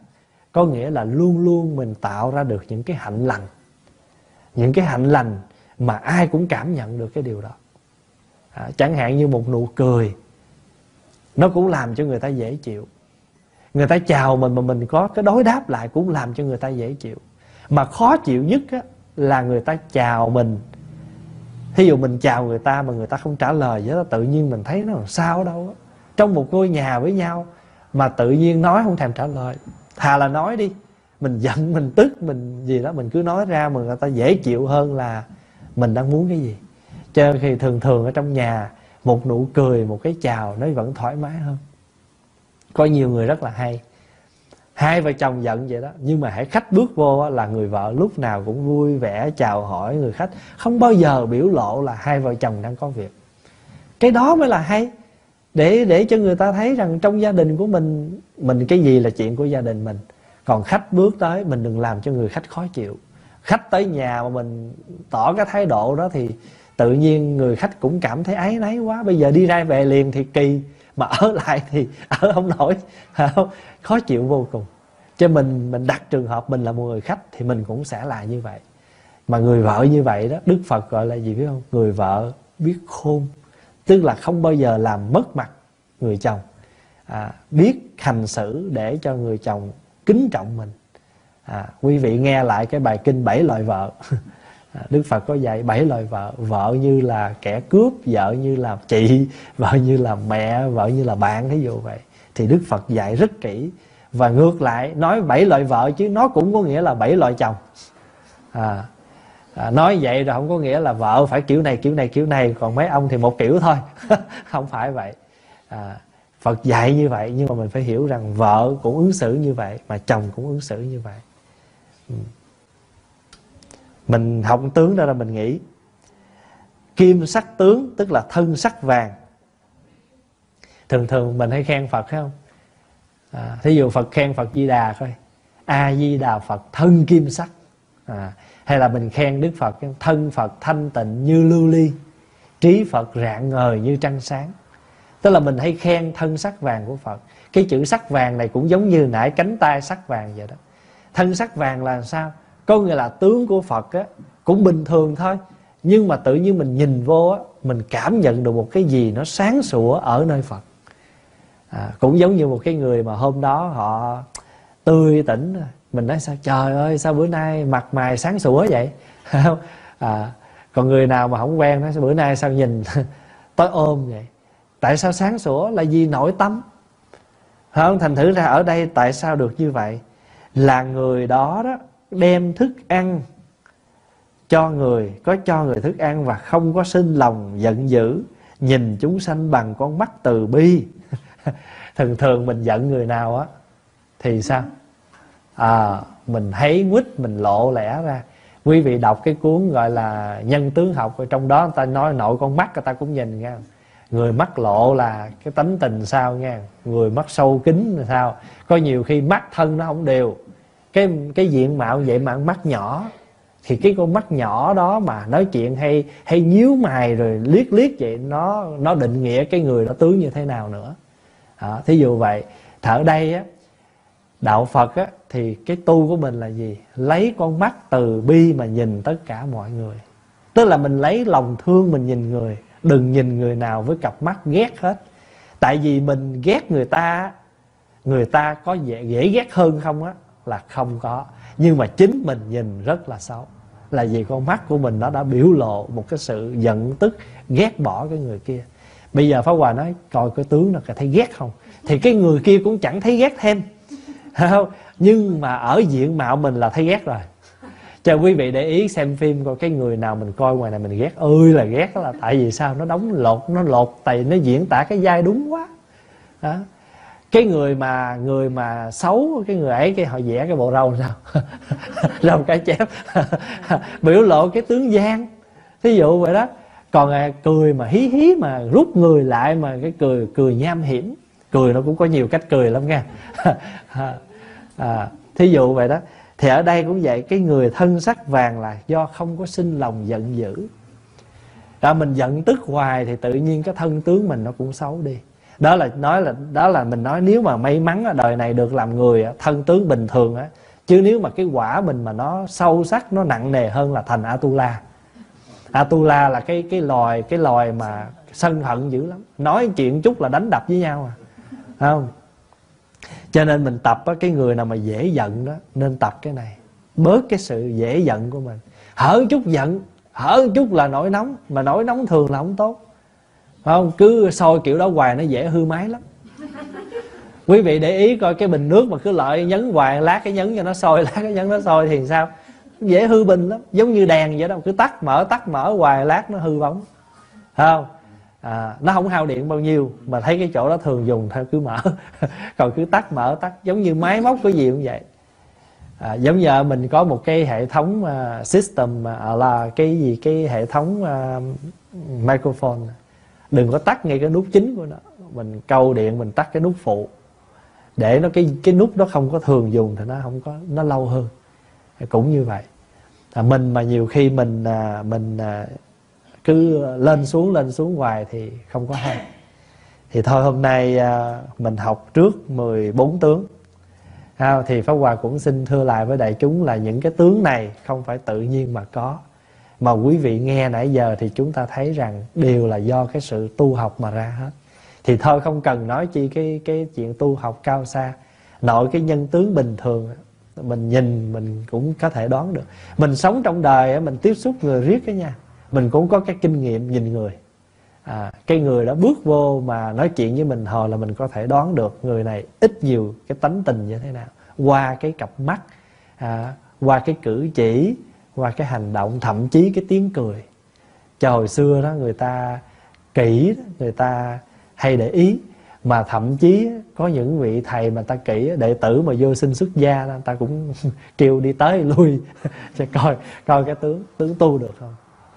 là luôn luôn mình tạo ra được những cái hạnh lành. Những cái hạnh lành mà ai cũng cảm nhận được cái điều đó. Chẳng hạn như một nụ cười, nó cũng làm cho người ta dễ chịu. Người ta chào mình mà mình có cái đối đáp lại cũng làm cho người ta dễ chịu. Mà khó chịu nhất là người ta chào mình, thí dụ mình chào người ta mà người ta không trả lời vậy đó, tự nhiên mình thấy nó làm sao đâu. Trong một ngôi nhà với nhau mà tự nhiên nói không thèm trả lời, thà là nói đi, mình giận mình tức mình gì đó mình cứ nói ra mà người ta dễ chịu hơn là mình đang muốn cái gì. Cho nên khi thường ở trong nhà một nụ cười, một cái chào nó vẫn thoải mái hơn. Có nhiều người rất là hay, hai vợ chồng giận vậy đó, nhưng mà hãy khách bước vô là người vợ lúc nào cũng vui vẻ chào hỏi người khách, không bao giờ biểu lộ là hai vợ chồng đang có việc. Cái đó mới là hay, để cho người ta thấy rằng trong gia đình của mình cái gì là chuyện của gia đình mình. Còn khách bước tới mình đừng làm cho người khách khó chịu. Khách tới nhà mà mình tỏ cái thái độ đó thì tự nhiên người khách cũng cảm thấy áy náy quá. Bây giờ đi ra về liền thì kỳ, mà ở lại thì ở không nổi, khó chịu vô cùng. Cho mình đặt trường hợp mình là một người khách thì mình cũng sẽ là như vậy. Mà người vợ như vậy đó, Đức Phật gọi là gì biết không? Người vợ biết khôn, tức là không bao giờ làm mất mặt người chồng, biết hành xử để cho người chồng kính trọng mình. Quý vị nghe lại cái bài kinh 7 loại vợ. Đức Phật có dạy 7 loại vợ. Vợ như là kẻ cướp, vợ như là chị, vợ như là mẹ, vợ như là bạn, thí dụ vậy. Thì Đức Phật dạy rất kỹ. Và ngược lại, nói 7 loại vợ chứ nó cũng có nghĩa là 7 loại chồng. Nói vậy rồi không có nghĩa là vợ phải kiểu này, kiểu này, kiểu này, còn mấy ông thì một kiểu thôi. Không phải vậy. Phật dạy như vậy, nhưng mà mình phải hiểu rằng vợ cũng ứng xử như vậy, mà chồng cũng ứng xử như vậy. Mình học tướng đó là mình nghĩ kim sắc tướng, tức là thân sắc vàng. Thường thường mình hay khen Phật phải không? Thí dụ Phật khen Phật Di Đà coi, A Di Đà Phật thân kim sắc. Hay là mình khen Đức Phật, thân Phật thanh tịnh như lưu ly, trí Phật rạng ngời như trăng sáng. Tức là mình hay khen thân sắc vàng của Phật. Cái chữ sắc vàng này cũng giống như nãy cánh tay sắc vàng vậy đó. Thân sắc vàng là sao? Có nghĩa là tướng của Phật á, cũng bình thường thôi, nhưng mà tự nhiên mình nhìn vô á, mình cảm nhận được một cái gì nó sáng sủa ở nơi Phật. Cũng giống như một cái người mà hôm đó họ tươi tỉnh, mình nói sao trời ơi sao bữa nay mặt mày sáng sủa vậy. Còn người nào mà không quen nói bữa nay sao nhìn tối ôm vậy. Tại sao sáng sủa? Là vì nội tâm. Không? Thành thử ra ở đây tại sao được như vậy? Là người đó đó đem thức ăn cho người, có cho người thức ăn và không có sinh lòng giận dữ, nhìn chúng sanh bằng con mắt từ bi. Thường thường mình giận người nào á thì sao? Mình thấy quýt, mình lộ lẽ ra. Quý vị đọc cái cuốn gọi là Nhân tướng học, ở trong đó người ta nói nội con mắt người ta cũng nhìn nha. Người mắt lộ là cái tánh tình sao nha, người mắt sâu kín là sao. Có nhiều khi mắt thân nó không đều, cái diện mạo vậy mà mắt nhỏ, thì cái con mắt nhỏ đó mà nói chuyện hay nhíu mày rồi liếc liếc vậy, nó định nghĩa cái người đó tướng như thế nào nữa. Thí dụ vậy. Ở đây á, đạo Phật á, thì cái tu của mình là gì? Lấy con mắt từ bi mà nhìn tất cả mọi người. Tức là mình lấy lòng thương mình nhìn người, đừng nhìn người nào với cặp mắt ghét hết. Tại vì mình ghét người ta có dễ ghét hơn không á? Là không có. Nhưng mà chính mình nhìn rất là xấu. Là vì con mắt của mình nó đã biểu lộ một cái sự giận tức, ghét bỏ cái người kia. Bây giờ Pháp Hòa nói coi cái tướng nó thấy ghét không, thì cái người kia cũng chẳng thấy ghét thêm. Nhưng mà ở diện mạo mình là thấy ghét rồi. Cho quý vị để ý xem phim coi cái người nào mình coi ngoài này mình ghét ơi là ghét, là tại vì sao? Nó đóng lột, nó lột tày, nó diễn tả cái vai đúng quá đó. Cái người mà xấu, cái người ấy, cái họ vẽ cái bộ râu sao? Râu cái chép. Biểu lộ cái tướng gian, thí dụ vậy đó. Còn cười mà hí hí mà rút người lại, mà cái cười nham hiểm. Cười nó cũng có nhiều cách cười lắm nha. Thí dụ vậy đó. Thì ở đây cũng vậy, cái người thân sắc vàng là do không có sinh lòng giận dữ. Mình giận tức hoài thì tự nhiên cái thân tướng mình nó cũng xấu đi. Đó là mình nói nếu mà may mắn đời này được làm người, thân tướng bình thường á. Chứ nếu mà cái quả mình mà nó sâu sắc, nó nặng nề hơn là thành Atula. Atula là cái loài mà sân hận dữ lắm, nói chuyện chút là đánh đập với nhau không? Cho nên mình tập cái người nào mà dễ giận đó, nên tập cái này, bớt cái sự dễ giận của mình. Hở chút giận, hở chút là nổi nóng, mà nổi nóng thường là không tốt, không? Cứ sôi kiểu đó hoài nó dễ hư máy lắm. Quý vị để ý coi cái bình nước mà cứ lợi nhấn hoài, lát cái nhấn cho nó sôi, lát cái nhấn nó sôi thì sao? Dễ hư bình lắm, giống như đèn vậy đó, cứ tắt mở hoài lát nó hư bóng, không? Nó không hao điện bao nhiêu, mà thấy cái chỗ đó thường dùng thôi cứ mở. Còn cứ tắt giống như máy móc cái gì cũng vậy. Giống như mình có một cái hệ thống system là cái hệ thống microphone, đừng có tắt ngay cái nút chính của nó, mình câu điện mình tắt cái nút phụ để nó cái nút đó không có thường dùng thì nó không có, nó lâu hơn. Cũng như vậy. Mình mà nhiều khi mình cứ lên xuống hoài thì không có hay. Thì thôi hôm nay mình học trước 14 tướng. Thì Pháp Hòa cũng xin thưa lại với đại chúng là những cái tướng này không phải tự nhiên mà có, mà quý vị nghe nãy giờ thì chúng ta thấy rằng đều là do cái sự tu học mà ra hết. Thì thôi không cần nói chi cái chuyện tu học cao xa, nội cái nhân tướng bình thường mình nhìn mình cũng có thể đoán được. Mình sống trong đời mình tiếp xúc người riết cái nha, mình cũng có cái kinh nghiệm nhìn người. Cái người đó bước vô mà nói chuyện với mình hồi là mình có thể đoán được người này ít nhiều cái tánh tình như thế nào, qua cái cặp mắt, qua cái cử chỉ, qua cái hành động, thậm chí cái tiếng cười. Cho hồi xưa đó người ta kỹ, người ta hay để ý. Mà thậm chí có những vị thầy mà ta kỹ, đệ tử mà vô xin xuất gia, người ta cũng kêu đi tới lui cho coi cái tướng tu được không.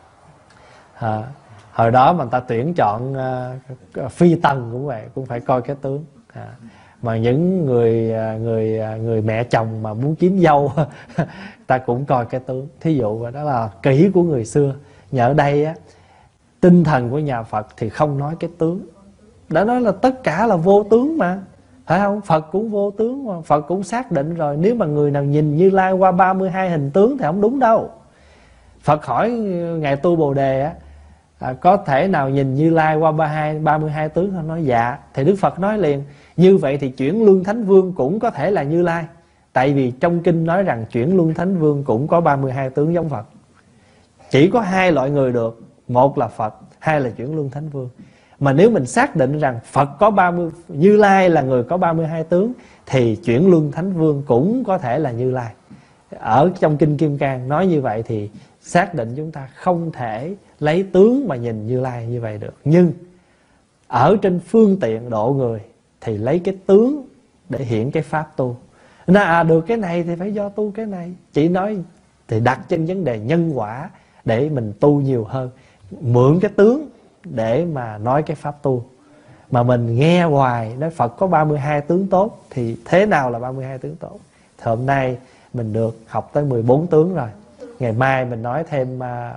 Hồi đó mà người ta tuyển chọn phi tần cũng vậy, cũng phải coi cái tướng. Mà những người mẹ chồng mà muốn kiếm dâu ta cũng coi cái tướng. Thí dụ vậy, đó là kỹ của người xưa. Nhờ đây á, tinh thần của nhà Phật thì không nói cái tướng, đã nói là tất cả là vô tướng mà, phải không? Phật cũng vô tướng mà, Phật cũng xác định rồi. Nếu mà người nào nhìn Như Lai qua 32 hình tướng thì không đúng đâu. Phật hỏi Ngài Tu Bồ Đề á, có thể nào nhìn Như Lai qua 32 tướng không? Nói dạ. Thì Đức Phật nói liền, như vậy thì chuyển luân thánh vương cũng có thể là Như Lai. Tại vì trong kinh nói rằng chuyển luân thánh vương cũng có 32 tướng giống Phật. Chỉ có hai loại người được, một là Phật, hai là chuyển luân thánh vương. Mà nếu mình xác định rằng Phật có 30, Như Lai là người có 32 tướng, thì chuyển luân thánh vương cũng có thể là Như Lai. Ở trong kinh Kim Cang nói như vậy thì xác định chúng ta không thể lấy tướng mà nhìn Như Lai như vậy được. Nhưng ở trên phương tiện độ người thì lấy cái tướng để hiện cái pháp tu. Được cái này thì phải do tu cái này. Chỉ nói thì đặt trên vấn đề nhân quả để mình tu nhiều hơn. Mượn cái tướng để mà nói cái pháp tu. Mà mình nghe hoài nói Phật có 32 tướng tốt, thì thế nào là 32 tướng tốt? Thì hôm nay mình được học tới 14 tướng rồi. Ngày mai mình nói thêm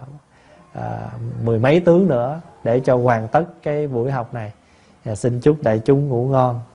10 mấy tướng nữa để cho hoàn tất cái buổi học này. Xin chúc đại chúng ngủ ngon.